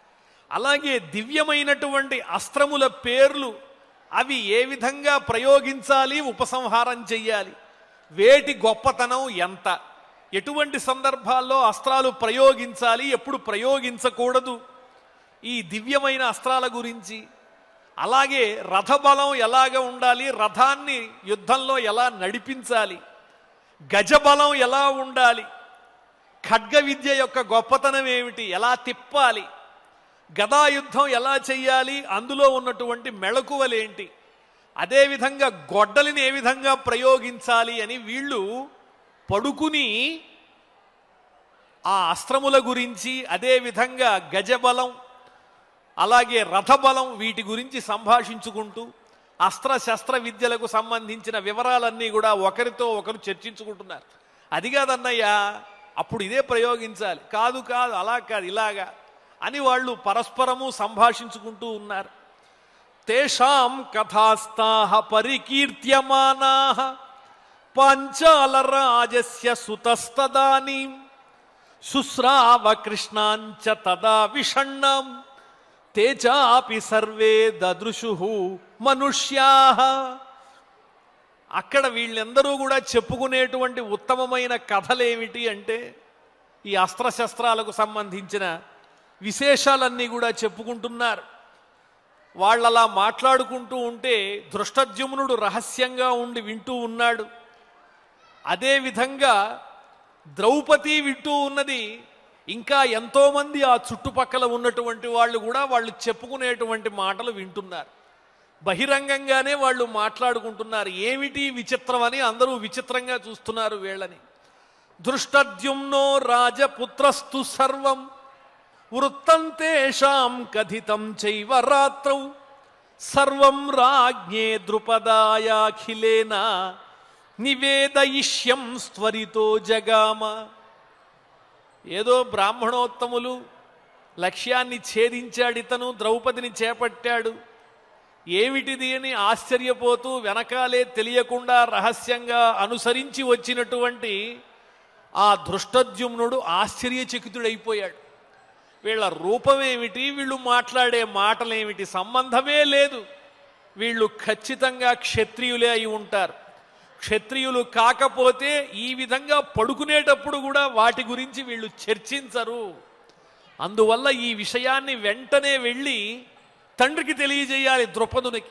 అలాగే దివ్యమైనటువంటి అస్త్రముల పేర్లు అవి ఏ విధంగా ప్రయోగించాలి, ఉపసంహారం చెయ్యాలి, వేటి గొప్పతనం ఎంత, ఎటువంటి సందర్భాల్లో అస్త్రాలు ప్రయోగించాలి, ఎప్పుడు ప్రయోగించకూడదు, ఈ దివ్యమైన అస్త్రాల గురించి, అలాగే రథబలం ఎలాగ ఉండాలి, రథాన్ని యుద్ధంలో ఎలా నడిపించాలి, గజబలం ఎలా ఉండాలి, ఖడ్గ విద్య యొక్క గొప్పతనం ఏమిటి, ఎలా తిప్పాలి, గదాయుద్ధం ఎలా చెయ్యాలి, అందులో ఉన్నటువంటి మెళకువలేంటి, అదేవిధంగా గొడ్డలిని ఏ విధంగా ప్రయోగించాలి అని వీళ్ళు పడుకుని ఆ అస్త్రముల గురించి, అదేవిధంగా గజబలం అలాగే రథబలం వీటి గురించి సంభాషించుకుంటూ అస్త్రశస్త్ర విద్యలకు సంబంధించిన వివరాలన్నీ కూడా ఒకరితో ఒకరు చర్చించుకుంటున్నారు. అది కాదన్నయ్యా అప్పుడు ఇదే ప్రయోగించాలి, కాదు కాదు అలా కాదు ఇలాగా అని వాళ్ళు పరస్పరము సంభాషించుకుంటూ ఉన్నారు. తేషాం కథాస్తాః పరికీర్త్యమానాః పాంచాల రాజస్య సుతస్తదానీం శుశ్రావ కృష్ణాంచ తదా విషణ్ణం తేజాపి సర్వే దదృశుః మనుష్యాః. అక్కడ వీళ్ళందరూ కూడా చెప్పుకునేటువంటి ఉత్తమమైన కథలేమిటి అంటే ఈ అస్త్రశస్త్రాలకు సంబంధించిన విశేషాలన్నీ కూడా చెప్పుకుంటున్నారు. వాళ్ళలా మాట్లాడుకుంటూ ఉంటే ధృష్టద్యుమ్నుడు రహస్యంగా ఉండి వింటూ ఉన్నాడు. అదేవిధంగా ద్రౌపది వింటూ ఉన్నది. ఇంకా ఎంతోమంది ఆ చుట్టుపక్కల ఉన్నటువంటి వాళ్ళు కూడా వాళ్ళు చెప్పుకునేటువంటి మాటలు వింటున్నారు. బహిరంగంగానే వాళ్ళు మాట్లాడుకుంటున్నారు. ఏమిటి విచిత్రం అని అందరూ విచిత్రంగా చూస్తున్నారు వీళ్ళని. దృష్టద్యుమ్నో రాజపుత్రస్తు సర్వం వృత్తంతేషాం కథితం చైవ రాత్రౌ సర్వం రాజ్ఞే ద్రుపదాయాఖిలేన నివేదయిష్యం స్త్వరితో జగామ. ఏదో బ్రాహ్మణోత్తములు లక్ష్యాన్ని ఛేదించాడితను, ద్రౌపదిని చేపట్టాడు, ఏమిటిది అని ఆశ్చర్యపోతూ వెనకాలే తెలియకుండా రహస్యంగా అనుసరించి వచ్చినటువంటి ఆ ధృష్టద్యుమ్నుడు ఆశ్చర్యచకితుడైపోయాడు. వీళ్ళ రూపమేమిటి, వీళ్ళు మాట్లాడే మాటలేమిటి, సంబంధమే లేదు. వీళ్ళు ఖచ్చితంగా క్షత్రియులే అయి ఉంటారు. క్షత్రియులు కాకపోతే ఈ విధంగా పడుకునేటప్పుడు కూడా వాటి గురించి వీళ్ళు చర్చించరు. అందువల్ల ఈ విషయాన్ని వెంటనే వెళ్ళి తండ్రికి తెలియజేయాలి ద్రుపదునికి.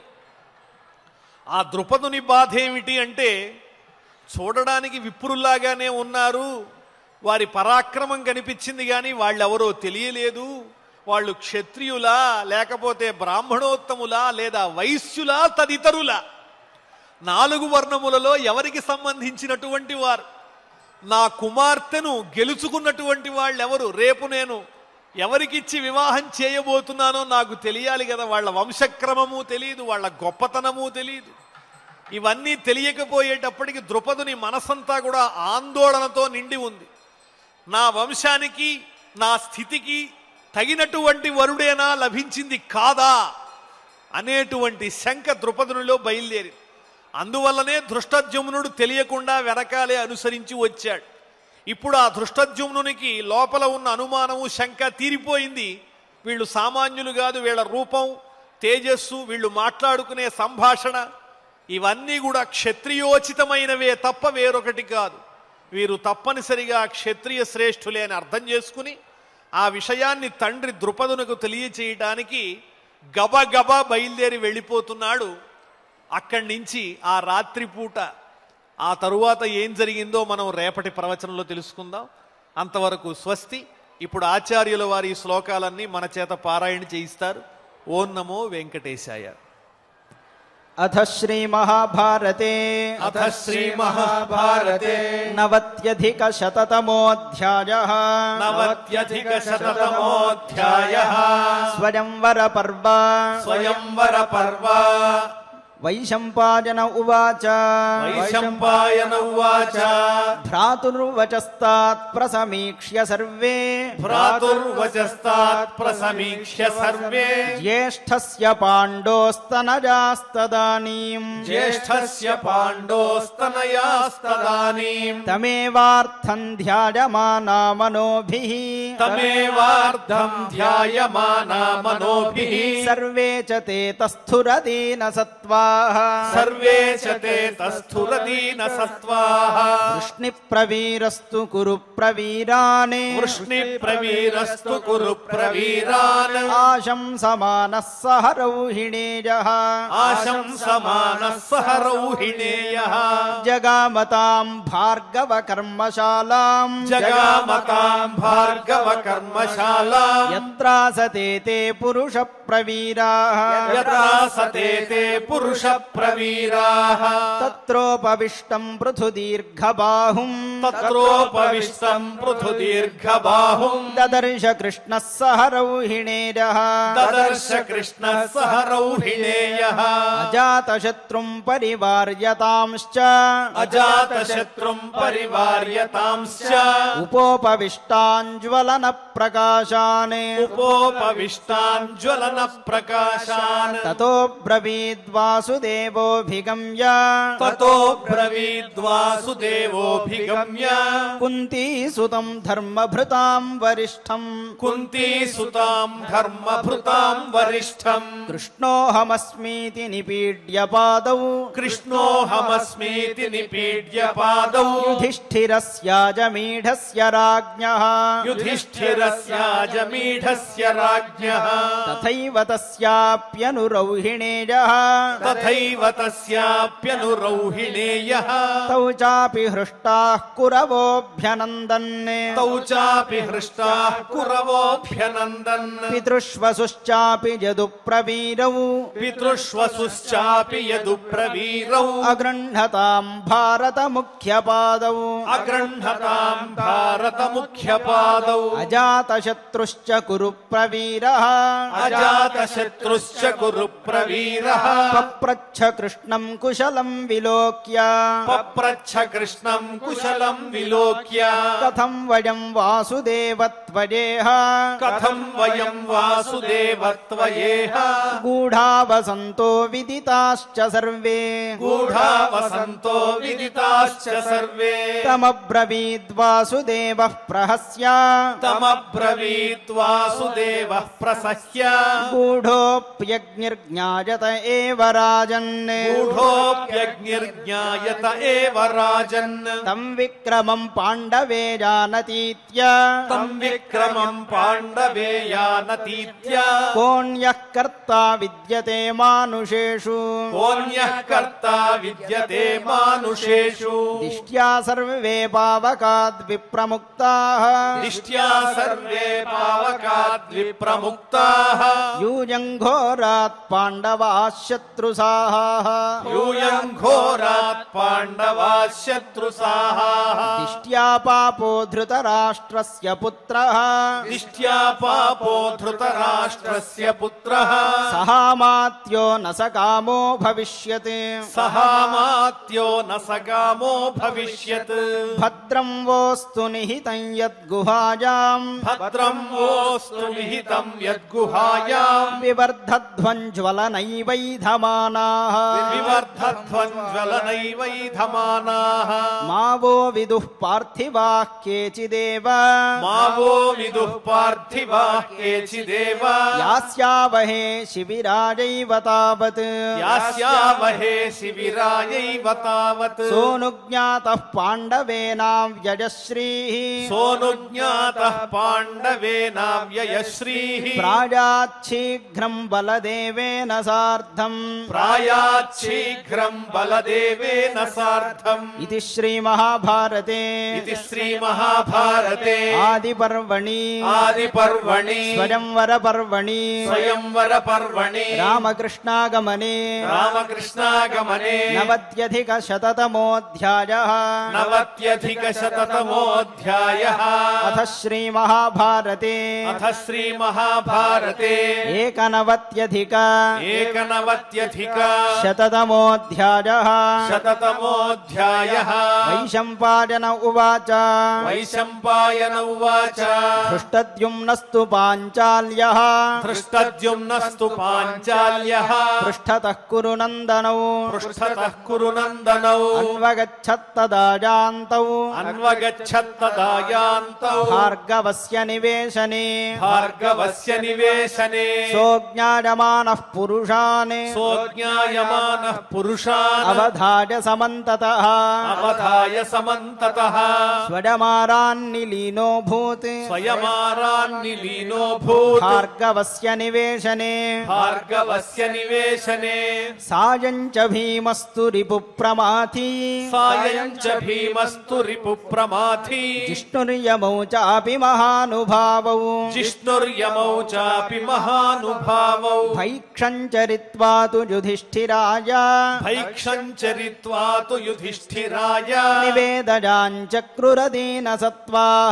ఆ ద్రుపదుని బాధ ఏమిటి అంటే, చూడడానికి విప్రుల్లాగానే ఉన్నారు, వారి పరాక్రమం కనిపించింది కానీ వాళ్ళెవరో తెలియలేదు, వాళ్ళు క్షత్రియులా లేకపోతే బ్రాహ్మణోత్తములా లేదా వైశ్యులా తదితరులా, నాలుగు వర్ణములలో ఎవరికి సంబంధించినటువంటి వారు, నా కుమార్తెను గెలుచుకున్నటువంటి వాళ్ళెవరు, రేపు నేను ఎవరికిచ్చి వివాహం చేయబోతున్నానో నాకు తెలియాలి కదా, వాళ్ళ వంశక్రమము తెలియదు, వాళ్ళ గొప్పతనము తెలియదు. ఇవన్నీ తెలియకపోయేటప్పటికి ద్రుపదుని మనసంతా కూడా ఆందోళనతో నిండి ఉంది. నా వంశానికి నా స్థితికి తగినటువంటి వరుడేనా లభించింది కాదా అనేటువంటి శంక ద్రుపదునిలో బయలుదేరి, అందువల్లనే ధృష్టద్యుమ్నుడు తెలియకుండా వెనకాలే అనుసరించి వచ్చాడు. ఇప్పుడు ఆ ధృష్టద్యుమ్నునికి లోపల ఉన్న అనుమానము శంక తీరిపోయింది. వీళ్ళు సామాన్యులు కాదు, వీళ్ళ రూపం తేజస్సు, వీళ్ళు మాట్లాడుకునే సంభాషణ ఇవన్నీ కూడా క్షత్రియోచితమైనవే తప్ప వేరొకటి కాదు. వీరు తప్పనిసరిగా క్షత్రియ శ్రేష్ఠులే అని అర్థం చేసుకుని ఆ విషయాన్ని తండ్రి ద్రుపదునకు తెలియచేయడానికి గబగబా బయలుదేరి వెళ్ళిపోతున్నాడు. అక్కడి నుంచి ఆ రాత్రిపూట ఆ తరువాత ఏం జరిగిందో మనం రేపటి ప్రవచనంలో తెలుసుకుందాం. అంతవరకు స్వస్తి. ఇప్పుడు ఆచార్యుల వారి శ్లోకాలన్నీ మన చేత పారాయణ చేయిస్తారు. ఓం నమో వెంకటేశాయ. అథ శ్రీ మహాభారతే అథ శ్రీ మహాభారతే నవత్యధిక శతతమోऽధ్యాయః నవత్యధిక శతతమోऽధ్యాయః స్వయంవర పర్వ స్వయంవర పర్వ వైశంపాయన ఉవాచ వైశంపాయన ఉవాచ భ్రాతుర్వచస్తాత్ ప్రసమీక్ష్య సర్వే భ్రాతుర్వచస్తాత్ ప్రసమీక్ష్య సర్వే జ్యేష్ఠస్య పాండోస్తనజాస్తదానీం జ్యేష్ఠస్య పాండోస్తనయాస్తదానీం తమేవార్థం ధ్యాయమానా మనోభిః తమేవార్థం ధ్యాయమానా మనోభిః సర్వే చ తే తస్థురదీన సత్వాః సర్వే చ తే తస్థురదీన సత్వాః వృష్ణి ప్రవీరస్తు కురు ప్రవీరాన్ వృష్ణి ప్రవీరస్తు కురు ప్రవీరాన్ ఆశంసమానః సహ రౌహిణేయః ఆశంసమానః సహ రౌహిణేయః జగామతాం భార్గవ కర్మశాలాం జగామతాం భార్గవ కర్మశాలాం యత్రాసతే తే పురుష ప్రవీరాః యత్రాసతే తే పురుష ప్రవీరాః తత్రోపవిష్టం పృథుదీర్ఘబాహుం తత్రోపవిష్టం పృథుదీర్ఘబాహుం దదర్శ కృష్ణః సహ రౌహిణేయః దదర్శ కృష్ణః సహ రౌహిణేయః అజాతశత్రుం పరివార్యతాంశ్చ అజాతశత్రుం పరివార్యతాంశ్చ ఉపోపవిష్టాంజ్వలన ప్రకాశాన్ ఉపోపవిష్టాంజ్వలన ప్రకాశాన్ తతో బ్రవీద్వాసుదేవోభిగమ్య తతో బ్రవీద్వాసుదేవోభిగమ్య కుంతీసుతం ధర్మభృతాం వరిష్ఠం కుంతీసుతాం ధర్మభృతాం వరిష్ఠం కృష్ణోహమస్మీతి నిపీడ్య పాదౌ కృష్ణోహమస్మీతి నిపీడ్య పాదౌ యుధిష్ఠిరస్యాజమీఢస్య రాజ్ఞః యుధిష్ఠిరస్యాజమీఢస్య రాజ్ఞః తథైవ తస్యాప్యనురౌహిణేయః తథైవ తస్యాప్యనురౌహిణేయః తౌ చాపి హృష్ట हृष्टाः कुरवोऽभ्यनन्दन् तौ चापि हृष्टाः कुरवोऽभ्यनन्दन् पितृष्वसुश्चापि यदुप्रवीरौ पितृष्वसुश्चापि यदुप्रवीरौ अगृह्णताम् भारतमुख्यपादौ अगृह्णताम् भारतमुख्यपादौ अजातशत्रुश्च कुरुप्रवीरः अजातशत्रुश्च कुरुप्रवीरः पप्रच्छ कृष्णम् कुशलम् विलोक्य पप्रच्छ कृष्णम् कुशलम् विलोक्य कथम् वयम् वासुदेवत्वयेह कथम् वयम् वासुदेवत्वयेह गूढावसन्तो विदिताश्च सर्वे गूढावसन्तो विदिताश्च सर्वे तमब्रवीद्वासुदेवः प्रहस्य तमब्रवीत् वासुदेवः प्रसह्य गूढोऽप्यग्निर्ज्ञायत एव राजन् गूढोऽप्यग्निर्ज्ञायत एव राजन् तम् विक्रमम् पाण्डवे जानतीत्य तम् विक्रमम् पाण्डवे यानतीत्य कोऽन्यः कर्ता विद्यते मानुषेषु कोऽन्यः कर्ता विद्यते मानुषेषु दिष्ट्या सर्वे पावकाद्विप्रमुक्ताः दिष्ट्या सर्वे पावकाद्विप्रमुक्ताः यूयम् घोरात् पाण्डवाः शत्रुसाहाः यूयम् घोरात् पाण्डवाः शत्रुसाहाः दिष्ट्या पापो धृतराष्ट्रस्य पुत्रः दिष्ट्या पापो धृतराष्ट्रस्य पुत्रः सहामात्यो न सकामो भविष्यत् सहामात्यो न सकामो भविष्यत् भद्रं वोस्तु निहितं यद्गुहायाम् भद्रं वोस्तु निहितं यद्गुहायाम् विवर्धध्वञ्ज्वलनैवैधमानाः विवर्धध्वञ्ज्वलनैवैधमानाः मा वो विदुः पार्थिवाः केचिदेव मा वो विदुः पार्थिवाः केचिदेव यास्यावहे शिबिरायैव तावत् यास्यावहे शिबिरायैव तावत् सोऽनुज्ञातः पाण्डवेनाव्ययश्रीः सोऽनुज्ञातः पाण्डवेनाव्ययश्रीः प्रायाच्छीघ्रम् बलदेवेन सार्धम् प्रायाच्छीघ्रम् बलदेवेन सार्धम् इति श्रीमहाभारते इति श्रीमहाभारते आदिपर्वणि आदिपर्वणि स्वयंवरपर्वणि स्वयंवरपर्वणि रामकृष्णागमने रामकृष्णागमने नवत्यधिकशततमोऽध्यायः नवत्यधिकशततमोऽध्यायः अथ श्रीमहाभारते अथ श्रीमहाभारते एकनवत्यधिक एकनवत्यधिक शततमोऽध्यायः शततमोऽध्यायः वैशम्पायन उवाच वैशम्पायन उवाच धृष्टद्युम्नस्तु पाञ्चाल्यः धृष्टद्युम्नस्तु पाञ्चाल्यः पृष्ठतः कुरु नन्दनौ पृष्ठतः कुरु नन्दनौ अन्वगच्छत्तदा यान्तौ अन्वगच्छत्तदा यान्तौ भार्गवस्य निवेशने भार्गवस्य निवेशने सोऽज्ञायमानः पुरुषान् सोऽज्ञायमानः पुरुषान् अवधाय समन्ततः अवधाय समन्ततः स्वयमारान्निलीनो भूत् स्वयमारान्निलीनो भूत् भार्गवस्य निवेशने भार्गवस्य निवेशने सायं च भीमस्तु रिपुप्रमाथी सायं च भीमस्तु रिपुप्रमाथी जिष्णुर्यमौ चापि महानुभावौ जिष्णुर्यमौ चापि महानुभावौ भैक्षं चरित्वा तु युधिष्ठिराय भैक्षं चरित्वा तु युधिष्ठिराय निवेदयाञ्चक्रुरदीनसत्त्वाः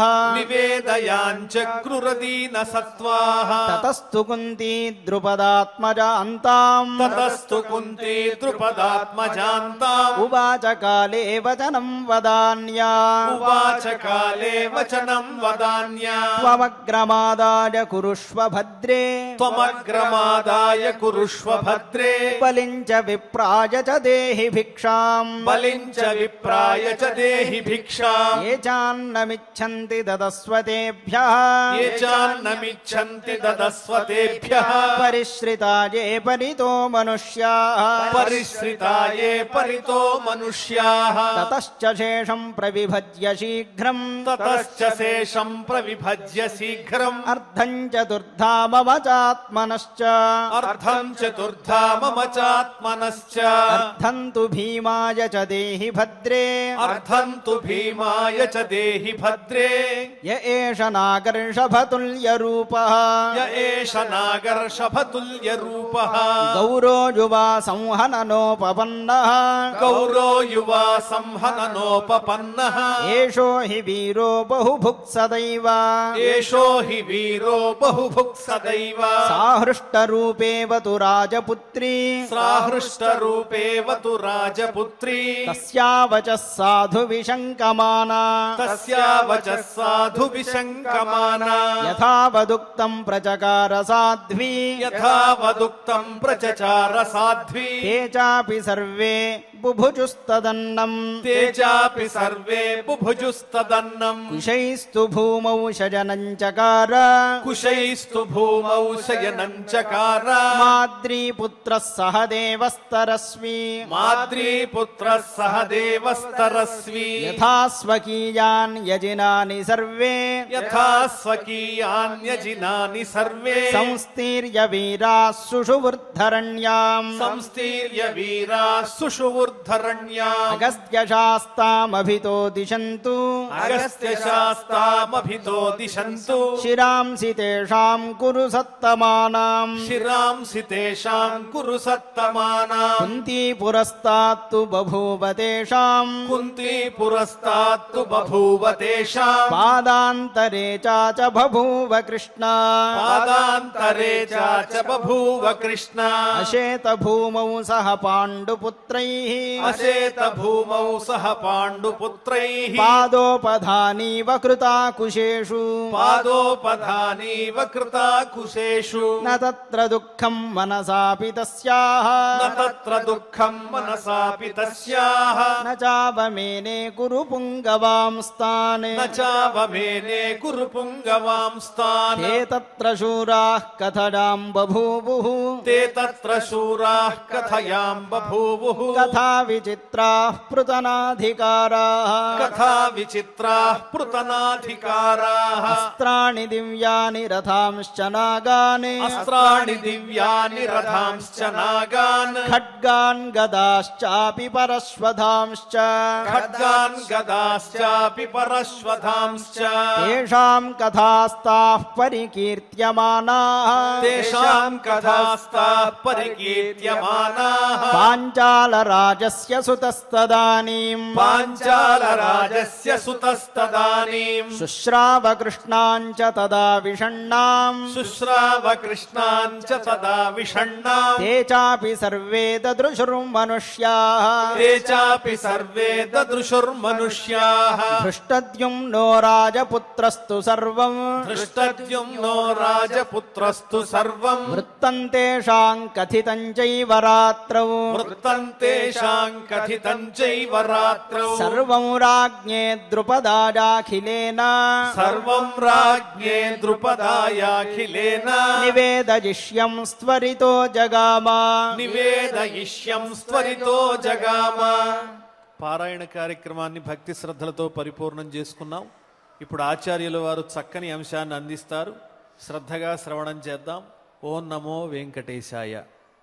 निवेदयाञ्चक्रुरदीनसत्त्वाः ततस्तु कुन्ती द्रुपदात्मजान्ताम् ततस्तु कुन्ती द्रुपदात्मजान्ताम् उवाच काले वचनं वदान्या उवाच काले वचनं वदान्या त्वमग्रमादाय कुरुष्व भद्रे त्वमग्रमादाय कुरुष्व भद्रे बलिं च विप्राय च देहि भिक्षाम् बलिं च विप्राय च देहि भिक्षाम् ये चान्नमिच्छन्ति ददस्वतेभ्यः ये चान्नमिच्छन्ति ददस्वतेभ्यः परिश्रिता ये परितो मनुष्याः परिश्रिता ये परितो मनुष्याः ततश्च शेषं प्रविभज्य शीघ्रम् ततश्च शेषं प्रविभज्य शीघ्रम् अर्धं चतुर्धा मम चात्मनश्च अर्धं चतुर्धा मम चात्मनश्च अर्धं तु भीमाय च देहि भद्रे అర్థం తు భీమాయ చ దేహి భద్రే య ఏష నాగర్షభతుల్యరూపః య ఏష నాగర్షభతుల్య రూపః గౌరో యువా సంహననోపపన్నః గౌరో యువా సంహననోపపన్నః ఏషో హి వీరో బహుభుక్ సదైవ ఏషో హి వీరో బహుభుక్ సదైవ సాహృష్టరూపేవతు రాజపుత్రీ సాహృష్టరూపేవతు రాజపుత్రీ తస్యావచః సాధు విశంకమానా తస్యావచః సాధు విశంకమానా యథావదుక్తం ప్రచకార సాధ్వీ యథావదుక్తం ప్రచచార సాధ్వీ తే చాపి సర్వే బుభుజుస్తదన్నం తే చాపి సర్వే బుభుజుస్తదన్నం కుశైస్తు భూమౌ శయనం చకార కుశైస్తు భూమౌ శయనం చకార మాద్రీపుత్రః సహ దేవస్తరస్వి మాద్రీపుత్రः సహ దేవస్తరస్వి యథా స్వకీయాన్ యజినాని సర్వే యథా స్వకీయాన్యజినాని సర్వే సంస్థీర్య వీరాः సుషువుర్ధరణ్యాం సంస్థీర్య వీరాः సుషువుర్ధరణ్యాం అగస్త్యశాస్తామభితో దిశంతు అగస్త్యశాస్తామభితో దిశంతు శిరాంసి తేషాం కురు సత్తమానాం శిరాంసి తేషాం కురు సత్తమానాం కుంతీ పురస్తాత్తు బభూవ తేషాం కుంతీ పురస్తాత్తు బభూవ తేషాం పాదాంతరే చాచ బభూవ కృష్ణ పాదాంతరే చాచ బభూవ కృష్ణ అశేత భూమౌ సహ పాండుపుత్రైః అశేత భూమౌ సహ పాండుపుత్రైః పాదోపధానీవ కృతాకుశేషు పాదోపధానీవ కృతాకుశేషు న తత్ర దుఃఖం మనసాపి తస్యాః న తత్ర దుఃఖం మనసాపి తస్యాః న చావమేనే కురు పుంగవాంస్తాన్ న చావమేనే కురు పుంగవాంస్తాన్ తే తత్ర శూరాః కథడాం బభూవుః తే తత్ర శూరాః కథయాం బభూవుః కథా విచిత్రాః పృతనాధికారాః కథా విచిత్రాః పృతనాధికారాః అస్త్రాణి దివ్యాని రథాంశ్చ నాగాన్ అస్త్రాణి దివ్యాని రథాంశ్చ నాగాన్ ఖడ్గాన్ గదాశ్చాపి పరశ్వధాంశ్చ ఖడ్గాన్ గదాశ్చాపి పరశ్వధాంశ్చ తేషాం కథాస్తాః పరికీర్త్యమానాః తేషాం కథాస్తాః పరికీర్త్యమానాః పాంచాలరాజస్య సుతస్తదానీం పాంచాలరాజస్య సుతస్తదానీం శుశ్రావ కృష్ణాంచ తదా విషణ్ణాం శుశ్రావ కృష్ణాన్ చ తదా విషణ్ణాం తే చాపి సర్వే దదృశుర్మనుష్యాః తే చాపి సర్వే దదృశుర్మనుష్యాః దృష్టద్యుమ్నో రాజపుత్రస్తు సర్వం దృష్టద్యుమ్నో రాజపుత్రస్తు సర్వం వృత్తం తేషాం కథితం చైవ రాత్రౌ వృత్తం తేషాం కథితం చైవ రాత్రౌ సర్వం రాజ్ఞే ద్రుపదాయాఖిలేన సర్వం రాజ్ఞే ద్రుపదాయాఖిలేన నివేదయిష్యం స్త్వరితో జగామ నివేదయిష్యం స్త్వరితో జగామ. పారాయణ కార్యక్రమాన్ని భక్తి శ్రద్ధలతో పరిపూర్ణం చేసుకున్నాం. ఇప్పుడు ఆచార్యుల వారు చక్కని అంశాన్ని అందిస్తారు. శ్రద్ధగా శ్రవణం చేద్దాం. ఓం నమో వెంకటేశాయ.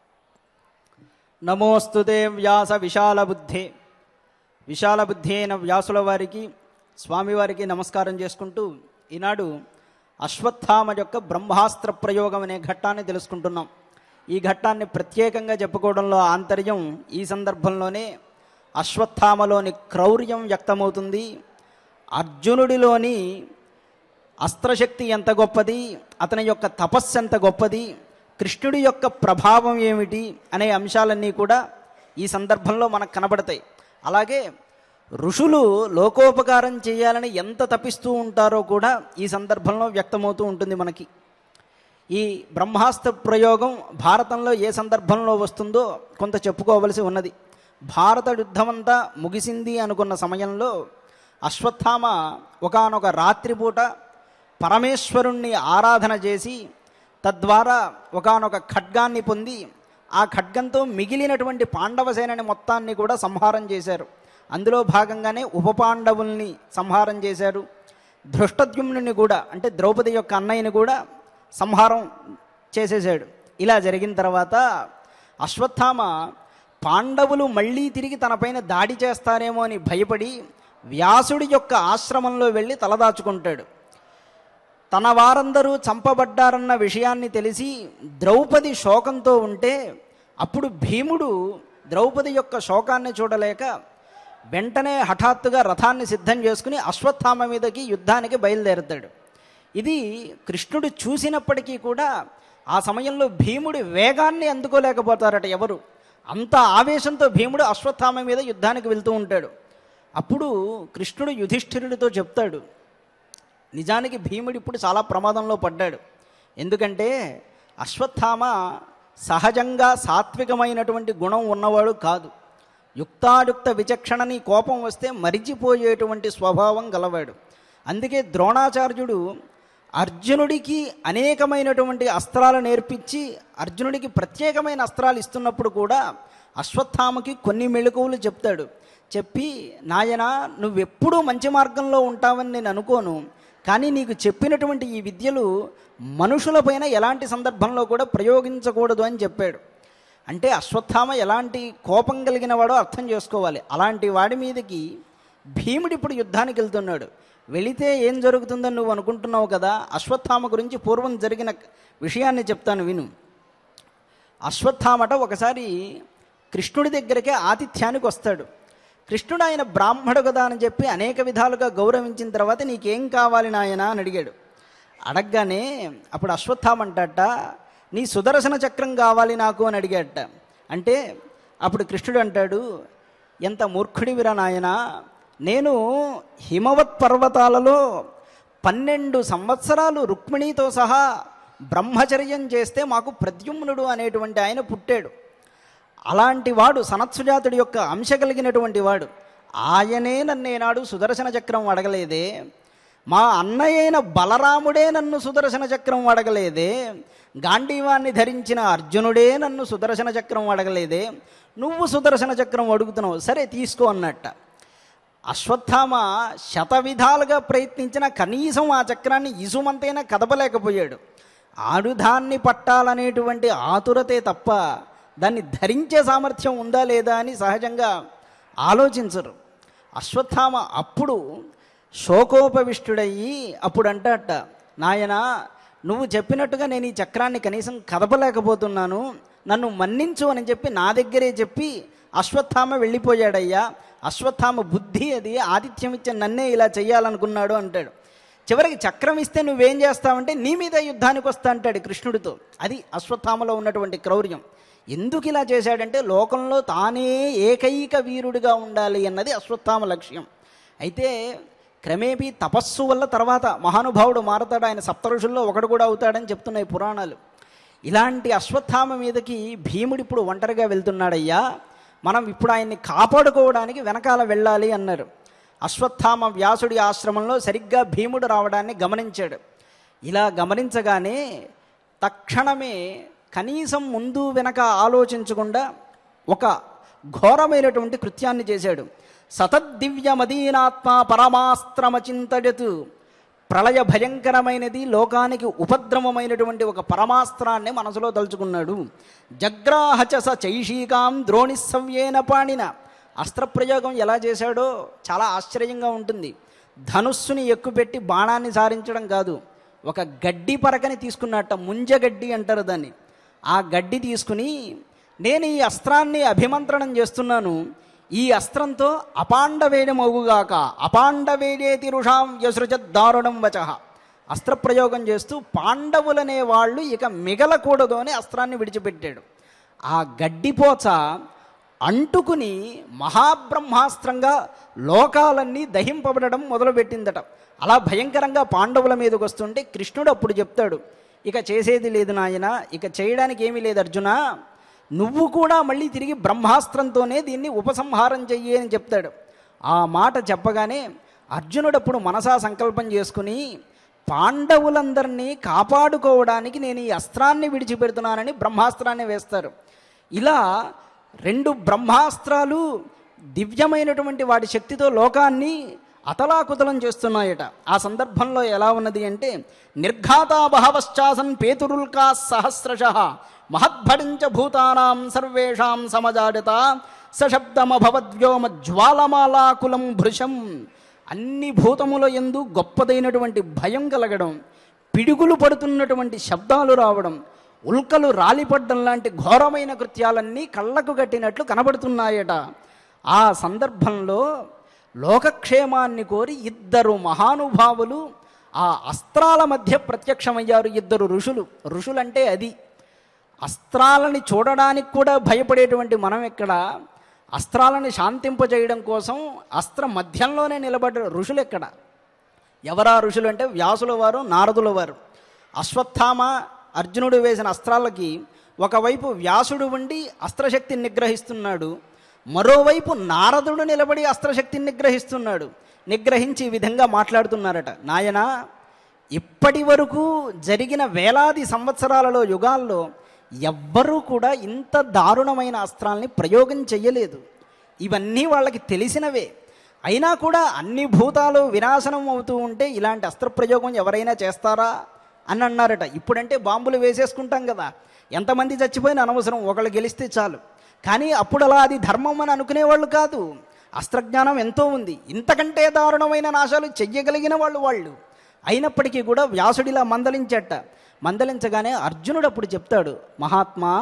నమోస్తుతే వ్యాస విశాల బుద్ధే. విశాల బుద్ధి అయిన వ్యాసుల వారికి స్వామివారికి నమస్కారం చేసుకుంటూ ఈనాడు అశ్వత్థామ యొక్క బ్రహ్మాస్త్ర ప్రయోగం అనే ఘట్టాన్ని తెలుసుకుంటున్నాం. ఈ ఘట్టాన్ని ప్రత్యేకంగా చెప్పుకోవడంలో ఆంతర్యం ఈ సందర్భంలోనే అశ్వత్థామలోని క్రౌర్యం వ్యక్తమవుతుంది. అర్జునుడిలోని అస్త్రశక్తి ఎంత గొప్పది, అతని యొక్క తపస్సు ఎంత గొప్పది, కృష్ణుడి యొక్క ప్రభావం ఏమిటి అనే అంశాలన్నీ కూడా ఈ సందర్భంలో మనకు కనబడతాయి. అలాగే ఋషులు లోకోపకారం చేయాలని ఎంత తపిస్తూ ఉంటారో కూడా ఈ సందర్భంలో వ్యక్తమవుతూ ఉంటుంది మనకి. ఈ బ్రహ్మాస్త్ర ప్రయోగం భారతంలో ఏ సందర్భంలో వస్తుందో కొంత చెప్పుకోవలసి ఉన్నది. భారత యుద్ధమంతా ముగిసింది అనుకున్న సమయంలో అశ్వత్థామ ఒకానొక రాత్రిపూట పరమేశ్వరుణ్ణి ఆరాధన చేసి తద్వారా ఒకానొక ఖడ్గాన్ని పొంది ఆ ఖడ్గంతో మిగిలినటువంటి పాండవ సేనని మొత్తాన్ని కూడా సంహారం చేశారు. అందులో భాగంగానే ఉపపాండవుల్ని సంహారం చేశారు. ధృష్టద్యుమ్నుని కూడా అంటే ద్రౌపది యొక్క అన్నయ్యని కూడా సంహారం చేసేసాడు. ఇలా జరిగిన తర్వాత అశ్వత్థామ పాండవులు మళ్ళీ తిరిగి తనపైన దాడి చేస్తారేమో అని భయపడి వ్యాసుడి యొక్క ఆశ్రమంలో వెళ్ళి తలదాచుకుంటాడు. తన వారందరూ చంపబడ్డారన్న విషయాన్ని తెలిసి ద్రౌపది శోకంతో ఉంటే అప్పుడు భీముడు ద్రౌపది యొక్క శోకాన్ని చూడలేక వెంటనే హఠాత్తుగా రథాన్ని సిద్ధం చేసుకుని అశ్వత్థామ మీదకి యుద్ధానికి బయలుదేరుతాడు. ఇది కృష్ణుడు చూసినప్పటికీ కూడా ఆ సమయంలో భీముడి వేగాన్ని అందుకోలేకపోతారట ఎవరు. అంత ఆవేశంతో భీముడు అశ్వత్థామ మీద యుద్ధానికి వెళ్తూ ఉంటాడు. అప్పుడు కృష్ణుడు యుధిష్ఠిరుడితో చెప్తాడు, నిజానికి భీముడు ఇప్పుడు చాలా ప్రమాదంలో పడ్డాడు. ఎందుకంటే అశ్వత్థామ సహజంగా సాత్వికమైనటువంటి గుణం ఉన్నవాడు కాదు. యుక్తాయుక్త విచక్షణని కోపం వస్తే మరిచిపోయేటువంటి స్వభావం గలవాడు. అందుకే ద్రోణాచార్యుడు అర్జునుడికి అనేకమైనటువంటి అస్త్రాలు నేర్పించి అర్జునుడికి ప్రత్యేకమైన అస్త్రాలు ఇస్తున్నప్పుడు కూడా అశ్వత్థామకి కొన్ని మెళకువలు చెప్తాడు. చెప్పి, నాయనా నువ్వెప్పుడూ మంచి మార్గంలో ఉంటావని నేను అనుకోను, కానీ నీకు చెప్పినటువంటి ఈ విద్యలు మనుషులపైన ఎలాంటి సందర్భంలో కూడా ప్రయోగించకూడదు అని చెప్పాడు. అంటే అశ్వత్థామ ఎలాంటి కోపం కలిగిన వాడో అర్థం చేసుకోవాలి. అలాంటి వాడి మీదకి భీముడు ఇప్పుడు యుద్ధానికి వెళ్తున్నాడు. వెళితే ఏం జరుగుతుందని నువ్వు అనుకుంటున్నావు కదా. అశ్వత్థామ గురించి పూర్వం జరిగిన విషయాన్ని చెప్తాను విను. అశ్వత్థామట ఒకసారి కృష్ణుడి దగ్గరికే ఆతిథ్యానికి వస్తాడు. కృష్ణుడు ఆయన బ్రాహ్మడు కదా అని చెప్పి అనేక విధాలుగా గౌరవించిన తర్వాత నీకేం కావాలి నాయనా అని అడిగాడు. అడగగానే అప్పుడు అశ్వత్థామ అంటట, నీ సుదర్శన చక్రం కావాలి నాకు అని అడిగాడట. అంటే అప్పుడు కృష్ణుడు అంటాడు, ఎంత మూర్ఖుడివిరా నాయనా, నేను హిమవత్ పర్వతాలలో పన్నెండు సంవత్సరాలు రుక్మిణితో సహా బ్రహ్మచర్యం చేస్తే మాకు ప్రద్యుమ్నుడు అనేటువంటి ఆయన పుట్టాడు. అలాంటి వాడు సనత్సుజాతుడి యొక్క అంశ కలిగినటువంటి వాడు. ఆయనే నన్నేనాడు సుదర్శన చక్రం అడగలేదే, మా అన్నయ్యైన బలరాముడే నన్ను సుదర్శన చక్రం అడగలేదే, గాంధీవాన్ని ధరించిన అర్జునుడే నన్ను సుదర్శన చక్రం అడగలేదే, నువ్వు సుదర్శన చక్రం అడుగుతున్నావు, సరే తీసుకో అన్నట్ట. అశ్వత్థామ శత విధాలుగా ప్రయత్నించిన కనీసం ఆ చక్రాన్ని ఇసుమంతైనా కదపలేకపోయాడు. ఆయుధాన్ని పట్టాలనేటువంటి ఆతురతే తప్ప దాన్ని ధరించే సామర్థ్యం ఉందా లేదా అని సహజంగా ఆలోచించరు. అశ్వత్థామ అప్పుడు శోకోపవిష్టుడయ్యి అప్పుడు అంటట, నాయనా నువ్వు చెప్పినట్టుగా నేను ఈ చక్రాన్ని కనీసం కదపలేకపోతున్నాను, నన్ను మన్నించు అని చెప్పి నా దగ్గరే చెప్పి అశ్వత్థామ వెళ్ళిపోయాడయ్యా. అశ్వత్థామ బుద్ధి అది, ఆతిథ్యం ఇచ్చే నన్నే ఇలా చెయ్యాలనుకున్నాడు అంటాడు. చివరికి చక్రం ఇస్తే నువ్వేం చేస్తావంటే నీ మీద యుద్ధానికి వస్తా అంటాడు కృష్ణుడితో. అది అశ్వత్థామలో ఉన్నటువంటి క్రౌర్యం. ఎందుకు ఇలా చేశాడంటే లోకంలో తానే ఏకైక వీరుడిగా ఉండాలి అన్నది అశ్వత్థామ లక్ష్యం. అయితే క్రమేపీ తపస్సు వల్ల తర్వాత మహానుభావుడు మారతాడు, ఆయన సప్తఋషుల్లో ఒకడు కూడా అవుతాడని చెప్తున్నాయి పురాణాలు. ఇలాంటి అశ్వత్థామ మీదకి భీముడు ఇప్పుడు ఒంటరిగా వెళ్తున్నాడయ్యా, మనం ఇప్పుడు ఆయన్ని కాపాడుకోవడానికి వెనకాల వెళ్ళాలి అన్నారు. అశ్వత్థామ వ్యాసుడి ఆశ్రమంలో సరిగ్గా భీముడు రావడాన్ని గమనించాడు. ఇలా గమనించగానే తక్షణమే కనీసం ముందు వెనక ఆలోచించకుండా ఒక ఘోరమైనటువంటి కృత్యాన్ని చేశాడు. సతద్దివ్యమదీనాత్మ పరమాస్త్రమచింతయతు, ప్రళయ భయంకరమైనది లోకానికి ఉపద్రవమైనటువంటి ఒక పరమాస్త్రాన్ని మనసులో తలుచుకున్నాడు. జగ్రాహచ స చైషీకాం ద్రోణిసవ్యేన పాణిన, అస్త్రప్రయోగం ఎలా చేశాడో చాలా ఆశ్చర్యంగా ఉంటుంది. ధనుస్సుని ఎక్కుపెట్టి బాణాన్ని సారించడం కాదు, ఒక గడ్డి పరకని తీసుకున్నట్ట, ముంజగడ్డి అంటారు దాన్ని. ఆ గడ్డి తీసుకుని నేను ఈ అస్త్రాన్ని అభిమంత్రణం చేస్తున్నాను, ఈ అస్త్రంతో అపాండవేయమవుగాక, అపాండవేడేతి రుషాం యసృజత్ దారుణం వచ, అస్త్రప్రయోగం చేస్తూ పాండవులనే వాళ్ళు ఇక మిగలకూడదు అని అస్త్రాన్ని విడిచిపెట్టాడు. ఆ గడ్డిపోచ అంటుకుని మహాబ్రహ్మాస్త్రంగా లోకాలన్నీ దహింపబడడం మొదలుపెట్టిందట. అలా భయంకరంగా పాండవుల మీదకి వస్తుంటే కృష్ణుడు అప్పుడు చెప్తాడు, ఇక చేసేది లేదు నాయన, ఇక చేయడానికి ఏమీ లేదు అర్జున, నువ్వు కూడా మళ్ళీ తిరిగి బ్రహ్మాస్త్రంతోనే దీన్ని ఉపసంహారం చెయ్యి అని చెప్తాడు. ఆ మాట చెప్పగానే అర్జునుడు అప్పుడు మనసా సంకల్పం చేసుకుని పాండవులందరినీ కాపాడుకోవడానికి నేను ఈ అస్త్రాన్ని విడిచిపెడుతున్నానని బ్రహ్మాస్త్రాన్ని వేస్తారు. ఇలా రెండు బ్రహ్మాస్త్రాలు దివ్యమైనటువంటి వాటి శక్తితో లోకాన్ని అతలాకుతలం చేస్తున్నాయట. ఆ సందర్భంలో ఎలా ఉన్నది అంటే, నిర్ఘాతా బహవశ్చాసన్ పేతురుల్కా సహస్రశః మహద్భడించ భూతానాం సర్వేషాం సమజాడత సశబ్దమభవద్వ్యోమ జ్వాలమాలాకులం భృశం. అన్ని భూతముల యందు గొప్పదైనటువంటి భయం కలగడం, పిడుగులు పడుతున్నటువంటి శబ్దాలు రావడం, ఉల్కలు రాలిపడ్డం లాంటి ఘోరమైన కృత్యాలన్నీ కళ్ళకు కట్టినట్లు కనబడుతున్నాయట. ఆ సందర్భంలో లోకక్షేమాన్ని కోరి ఇద్దరు మహానుభావులు ఆ అస్త్రాల మధ్య ప్రత్యక్షమయ్యారు. ఇద్దరు ఋషులు. ఋషులంటే అది. అస్త్రాలని చూడడానికి కూడా భయపడేటువంటి మనం ఎక్కడ, అస్త్రాలను శాంతింపజేయడం కోసం అస్త్ర మధ్యంలోనే నిలబడ్డ ఋషులు ఎక్కడ? ఎవరా ఋషులు అంటే వ్యాసుల వారు, నారదుల వారు. అశ్వత్థామ అర్జునుడు వేసిన అస్త్రాలకి ఒకవైపు వ్యాసుడు ఉండి అస్త్రశక్తిని నిగ్రహిస్తున్నాడు, మరోవైపు నారదుడు నిలబడి అస్త్రశక్తిని నిగ్రహిస్తున్నాడు. నిగ్రహించి ఈ విధంగా మాట్లాడుతున్నారట, నాయనా ఇప్పటి వరకు జరిగిన వేలాది సంవత్సరాలలో యుగాల్లో ఎవ్వరూ కూడా ఇంత దారుణమైన అస్త్రాల్ని ప్రయోగం చెయ్యలేదు. ఇవన్నీ వాళ్ళకి తెలిసినవే. అయినా కూడా అన్ని భూతాలు వినాశనం అవుతూ ఉంటే ఇలాంటి అస్త్రప్రయోగం ఎవరైనా చేస్తారా అని అన్నారట. ఇప్పుడంటే బాంబులు వేసేసుకుంటాం కదా, ఎంతమంది చచ్చిపోయినా అనవసరం, ఒకళ్ళు గెలిస్తే చాలు. కానీ అప్పుడు అలా అది ధర్మం అని అనుకునేవాళ్ళు కాదు. అస్త్రజ్ఞానం ఎంతో ఉంది. ఇంతకంటే దారుణమైన నాశాలు చెయ్యగలిగిన వాళ్ళు వాళ్ళు. అయినప్పటికీ కూడా వ్యాసుడిలా మందలించట. మందలించగానే అర్జునుడు అప్పుడు చెప్తాడు, మహాత్మా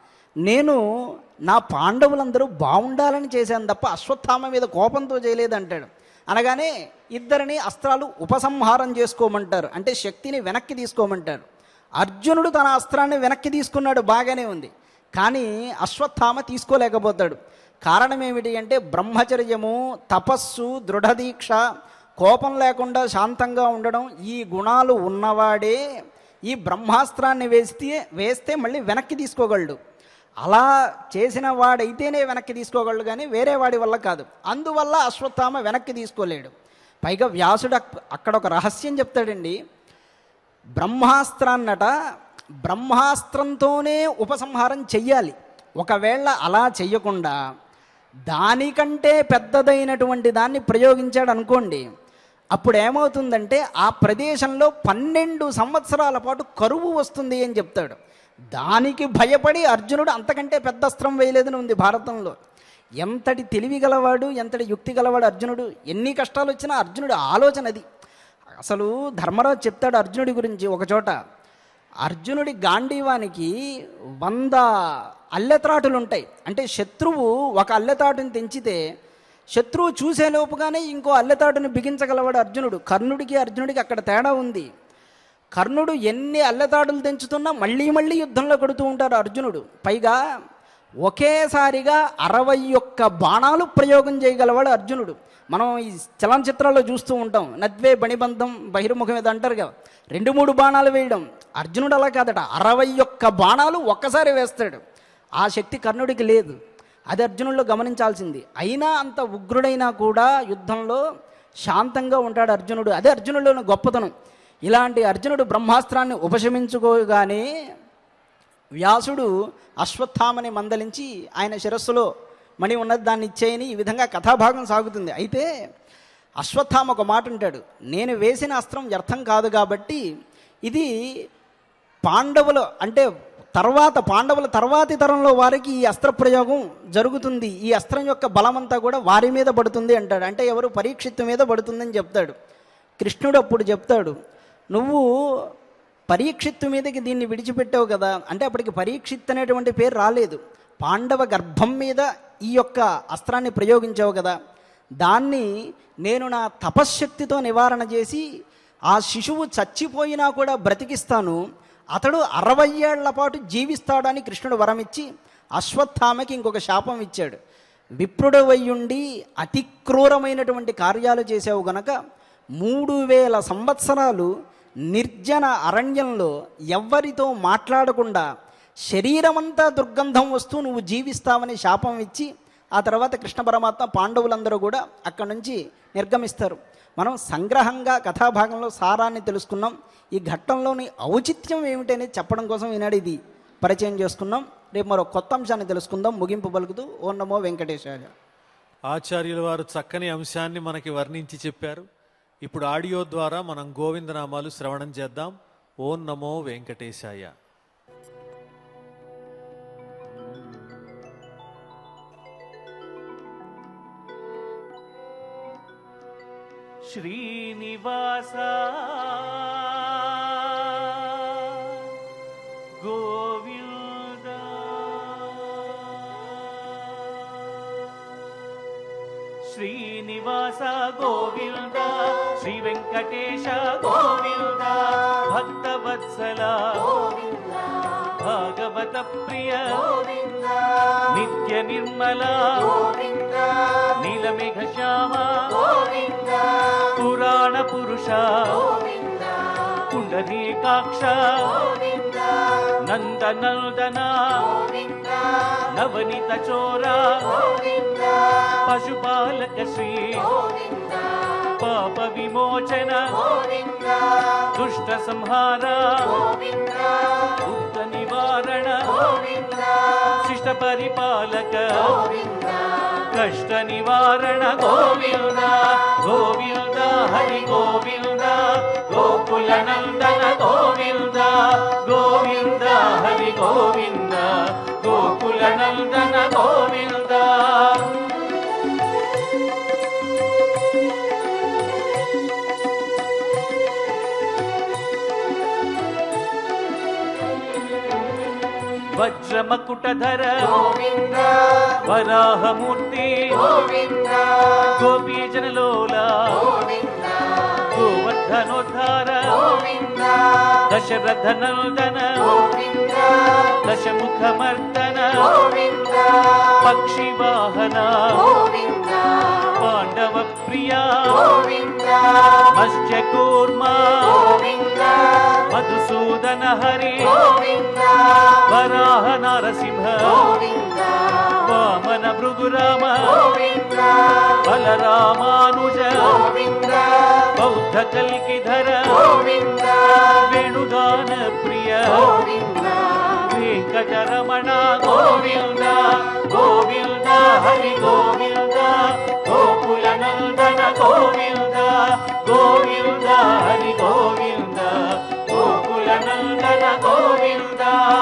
నేను నా పాండవులందరూ బాగుండాలని చేశాను తప్ప అశ్వత్థామ మీద కోపంతో చేయలేదంటాడు. అనగానే ఇద్దరిని అస్త్రాలు ఉపసంహారం చేసుకోమంటారు, అంటే శక్తిని వెనక్కి తీసుకోమంటారు. అర్జునుడు తన అస్త్రాన్ని వెనక్కి తీసుకున్నాడు, బాగానే ఉంది. కానీ అశ్వత్థామ తీసుకోలేకపోతాడు. కారణం ఏమిటి అంటే బ్రహ్మచర్యము, తపస్సు, దృఢదీక్ష, కోపం లేకుండా శాంతంగా ఉండడం, ఈ గుణాలు ఉన్నవాడే ఈ బ్రహ్మాస్త్రాన్ని వేస్తే వేస్తే మళ్ళీ వెనక్కి తీసుకోగలడు. అలా చేసిన వాడైతేనే వెనక్కి తీసుకోగలడు, కానీ వేరే వాడి వల్ల కాదు. అందువల్ల అశ్వత్థామ వెనక్కి తీసుకోలేడు. పైగా వ్యాసుడు అక్కడ ఒక రహస్యం చెప్తాడండి. బ్రహ్మాస్త్రాన్నట బ్రహ్మాస్త్రంతోనే ఉపసంహారం చెయ్యాలి. ఒకవేళ అలా చెయ్యకుండా దానికంటే పెద్దదైనటువంటి దాన్ని ప్రయోగించాడు అనుకోండి, అప్పుడు ఏమవుతుందంటే ఆ ప్రదేశంలో పన్నెండు సంవత్సరాల పాటు కరువు వస్తుంది అని చెప్తాడు. దానికి భయపడి అర్జునుడు అంతకంటే పెద్ద అస్త్రం వేయలేదని ఉంది భారతంలో. ఎంతటి తెలివి గలవాడు, ఎంతటి యుక్తి గలవాడు అర్జునుడు. ఎన్ని కష్టాలు వచ్చినా అర్జునుడు ఆలోచన అది. అసలు ధర్మరాజు చెప్తాడు అర్జునుడి గురించి ఒకచోట, అర్జునుడి గాంధీవానికి వంద అల్లెత్రాటులు ఉంటాయి. అంటే శత్రువు ఒక అల్లెతాటుని తెంచితే శత్రువు చూసేలోపుగానే ఇంకో అల్లెతాటుని బిగించగలవాడు అర్జునుడు. కర్ణుడికి అర్జునుడికి అక్కడ తేడా ఉంది. కర్ణుడు ఎన్ని అల్లెతాటులు తెంచుతున్నా మళ్ళీ మళ్ళీ యుద్ధంలో కొడుతూ ఉంటారు అర్జునుడు. పైగా ఒకేసారిగా అరవై ఒక్క బాణాలు ప్రయోగం చేయగలవాడు అర్జునుడు. మనం ఈ చలనచిత్రాల్లో చూస్తూ ఉంటాం, నద్వే బణిబంధం బహిర్ముఖం ఏదో అంటారు కదా, రెండు మూడు బాణాలు వేయడం. అర్జునుడు అలా కాదట, అరవై ఒక్క బాణాలు ఒక్కసారి వేస్తాడు. ఆ శక్తి కర్ణుడికి లేదు. అది అర్జునుడిలో గమనించాల్సింది. అయినా అంత ఉగ్రుడైనా కూడా యుద్ధంలో శాంతంగా ఉంటాడు అర్జునుడు. అదే అర్జునుడిలోని గొప్పతనం. ఇలాంటి అర్జునుడు బ్రహ్మాస్త్రాన్ని ఉపశమించుకోగానే వ్యాసుడు అశ్వత్థామని మందలించి ఆయన శిరస్సులో మణి ఉన్నది దాన్ని ఇచ్చేయని ఈ విధంగా కథాభాగం సాగుతుంది. అయితే అశ్వత్థామ ఒక మాట అంటాడు, నేను వేసిన అస్త్రం వ్యర్థం కాదు కాబట్టి ఇది పాండవులు అంటే తర్వాత పాండవుల తర్వాతి తరంలో వారికి ఈ అస్త్ర ప్రయోగం జరుగుతుంది, ఈ అస్త్రం యొక్క బలమంతా కూడా వారి మీద పడుతుంది అంటాడు. అంటే ఎవరు పరీక్షిత్తు మీద పడుతుందని చెప్తాడు. కృష్ణుడు అప్పుడు చెప్తాడు, నువ్వు పరీక్షిత్తు మీదకి దీన్ని విడిచిపెట్టావు కదా, అంటే అప్పటికి పరీక్షిత్ అనేటువంటి పేరు రాలేదు, పాండవ గర్భం మీద ఈ యొక్క అస్త్రాన్ని ప్రయోగించావు కదా, దాన్ని నేను నా తపశ్శక్తితో నివారణ చేసి ఆ శిశువు చచ్చిపోయినా కూడా బ్రతికిస్తాను, అతడు అరవై ఏళ్ల పాటు జీవిస్తాడని కృష్ణుడు వరమిచ్చి అశ్వత్థామకి ఇంకొక శాపం ఇచ్చాడు. విప్రుడు వయ్యుండి అతి క్రూరమైనటువంటి కార్యాలు చేసావు గనక మూడు వేల సంవత్సరాలు నిర్జన అరణ్యంలో ఎవ్వరితో మాట్లాడకుండా శరీరమంతా దుర్గంధం వస్తూ నువ్వు జీవిస్తావని శాపం ఇచ్చి ఆ తర్వాత కృష్ణ పరమాత్మ పాండవులందరూ కూడా అక్కడి నుంచి నిర్గమిస్తారు. మనం సంగ్రహంగా కథాభాగంలో సారాన్ని తెలుసుకున్నాం. ఈ ఘట్టంలోని ఔచిత్యం ఏమిటనేది చెప్పడం కోసం ఈనాడు ఇది పరిచయం చేసుకున్నాం. రేపు మరో కొత్త అంశాన్ని తెలుసుకుందాం. ముగింపు పలుకుతూ ఓం నమో వెంకటేశాయ. ఆచార్యుల వారు చక్కని అంశాన్ని మనకి వర్ణించి చెప్పారు. ఇప్పుడు ఆడియో ద్వారా మనం గోవిందనామాలు శ్రవణం చేద్దాం. ఓం నమో వెంకటేశాయ. శ్రీనివాస గోవింద శ్రీనివాస గోవింద శ్రీ వెంకటేశ గోవింద భక్తవత్సల భాగవత ప్రియ నిత్య నిర్మల నీలమేఘ శ్యామ పురాణ పురుష పుండరీకాక్ష నందనందన నవనీత చోర పశుపాలక శ్రీ పాప విమోచన దుష్ట సంహార దుఃఖ నివారణ శిష్ట పరిపాలక కష్ట నివారణ గోవింద గోవింద హరి గోవింద గోకుల నందన గోవింద గోవింద హరి గోవింద గోకుల నందన గోవింద వజ్రమకుటధర గోవింద వరాహమూర్తి గోవింద గోపీజనలోల గోవింద గోవర్ధనోద్ధార గోవింద దశరథ నందన గోవింద దశముఖమర్దన గోవింద పక్షి వాహన గోవింద పాండవ ప్రియ గోవింద మత్స్య కూర్మ గోవింద మధుసూదన హరి గోవింద వరాహ నరసింహ గోవింద వామన భృగురామ గోవింద బలరామానుజ గోవింద బౌద్ధ కల్కిధర గోవింద వేణుగాన ప్రియ గోవింద వెంకటరమణ గోవింద గోవింద హరి గోవింద గోకుల నందన గోవింద గోవింద హరి గోవింద గోకుల నందన గోవింద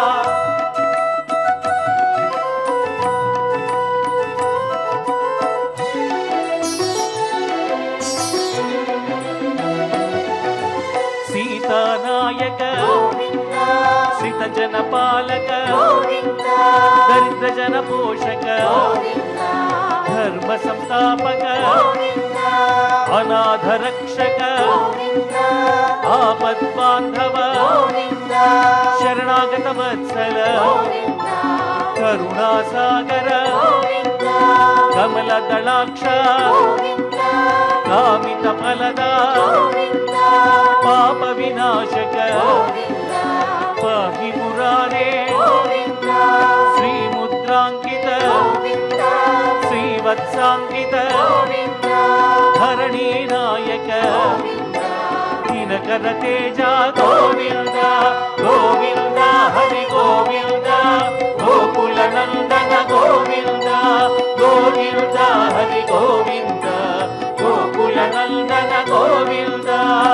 సీతానాయక గోవింద శ్రిత జన పాలక గోవింద దరిద్ర జన పోషక గోవింద ధర్మ సంస్థాపక గోవింద అనాథ రక్షక గోవింద ఆపద్ బాంధవ గోవింద శరణాగత వత్సల గోవింద కరుణాసాగర గోవింద కమల దళాక్ష గోవింద కామిత ఫలద గోవింద పాప వినాశక గోవింద పాహి మురారే గోవింద శ్రీ ముద్రాంకిత గోవింద శ్రీవత్సాంకిత గోవింద ధరణీ నాయక గోవింద దినకర తేజ గోవింద గోవింద హరి గోవింద గోకుల నందన గోవింద గోవింద హరి గోవింద గోకుల నందన గోవింద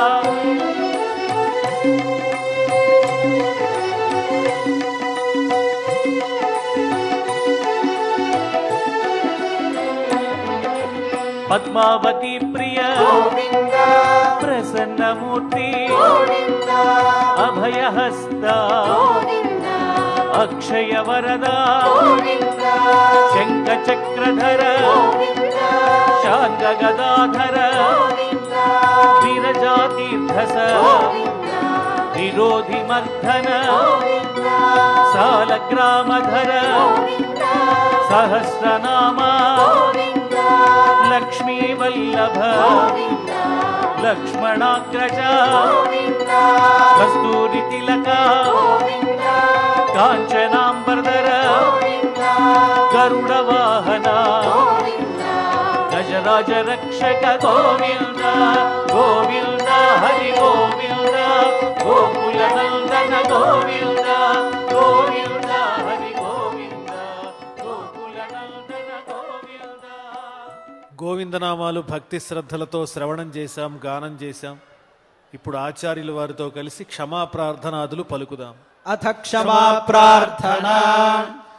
పద్మావతి ప్రియ గోవింద ప్రసన్నమూర్తి గోవింద అభయహస్త గోవింద అక్షయ వరద గోవింద శంఖ చక్రధర గోవింద శాంత గదాధర గోవింద వీరజాతీర్థస గోవింద విరోధి మర్ధన గోవింద సాలగ్రామధర గోవింద సహస్రనామ గోవింద లక్ష్మీ వల్లభ గోవింద లక్ష్మణాగ్రజ గోవింద కస్తూరి తిలక గోవింద కాంచనాంబరధర గోవింద గరుడ వాహన గోవింద గజరాజ రక్షక గోవింద గోవింద హరి గోవింద గోకుల నందన గోవింద గోవింద హరి గోవింద గోకుల నందన గోవింద. గోవిందనామాలు భక్తి శ్రద్ధలతో శ్రవణం చేశాం, గానం చేశాం. ఇప్పుడు ఆచార్యుల వారితో కలిసి క్షమా ప్రార్థనాదులు పలుకుదాం. అథ క్షమా ప్రార్థనా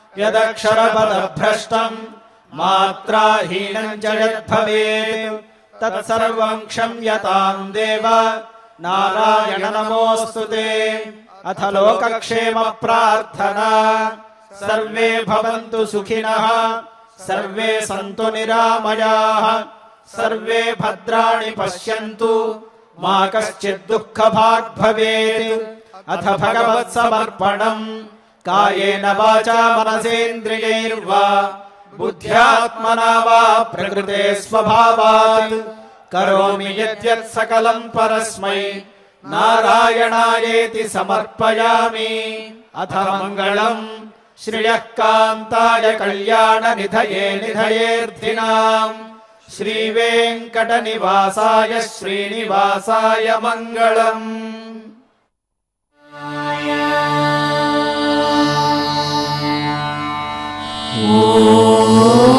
యదక్షరపదభ్రష్టం మాత్రాహీనం చ యద్భవేత్ तत्सर्वं क्षम्यतां देव नारायण नमोऽस्तुते। अथ लोकक्षेम प्रार्थना। सर्वे भवन्तु सुखिनः सर्वे सन्तु निरामयाः सर्वे भद्राणि पश्यन्तु मा कश्चित् दुःखभाग् भवेत्। अथ भगवत्समर्पणम्। कायेन वाचा मनसेन्द्रियैर्वा बुद्ध्यात्मना वा प्रकृते स्वभावात् करोमि यद्यत् सकलं परस्मै नारायणायेति समर्पयामि। अथ मङ्गलम् श्रियः कान्ताय कल्याणनिधये निधयेऽर्थिनाम् श्रीवेङ्कटनिवासाय श्रीनिवासाय मङ्गलम्। Oh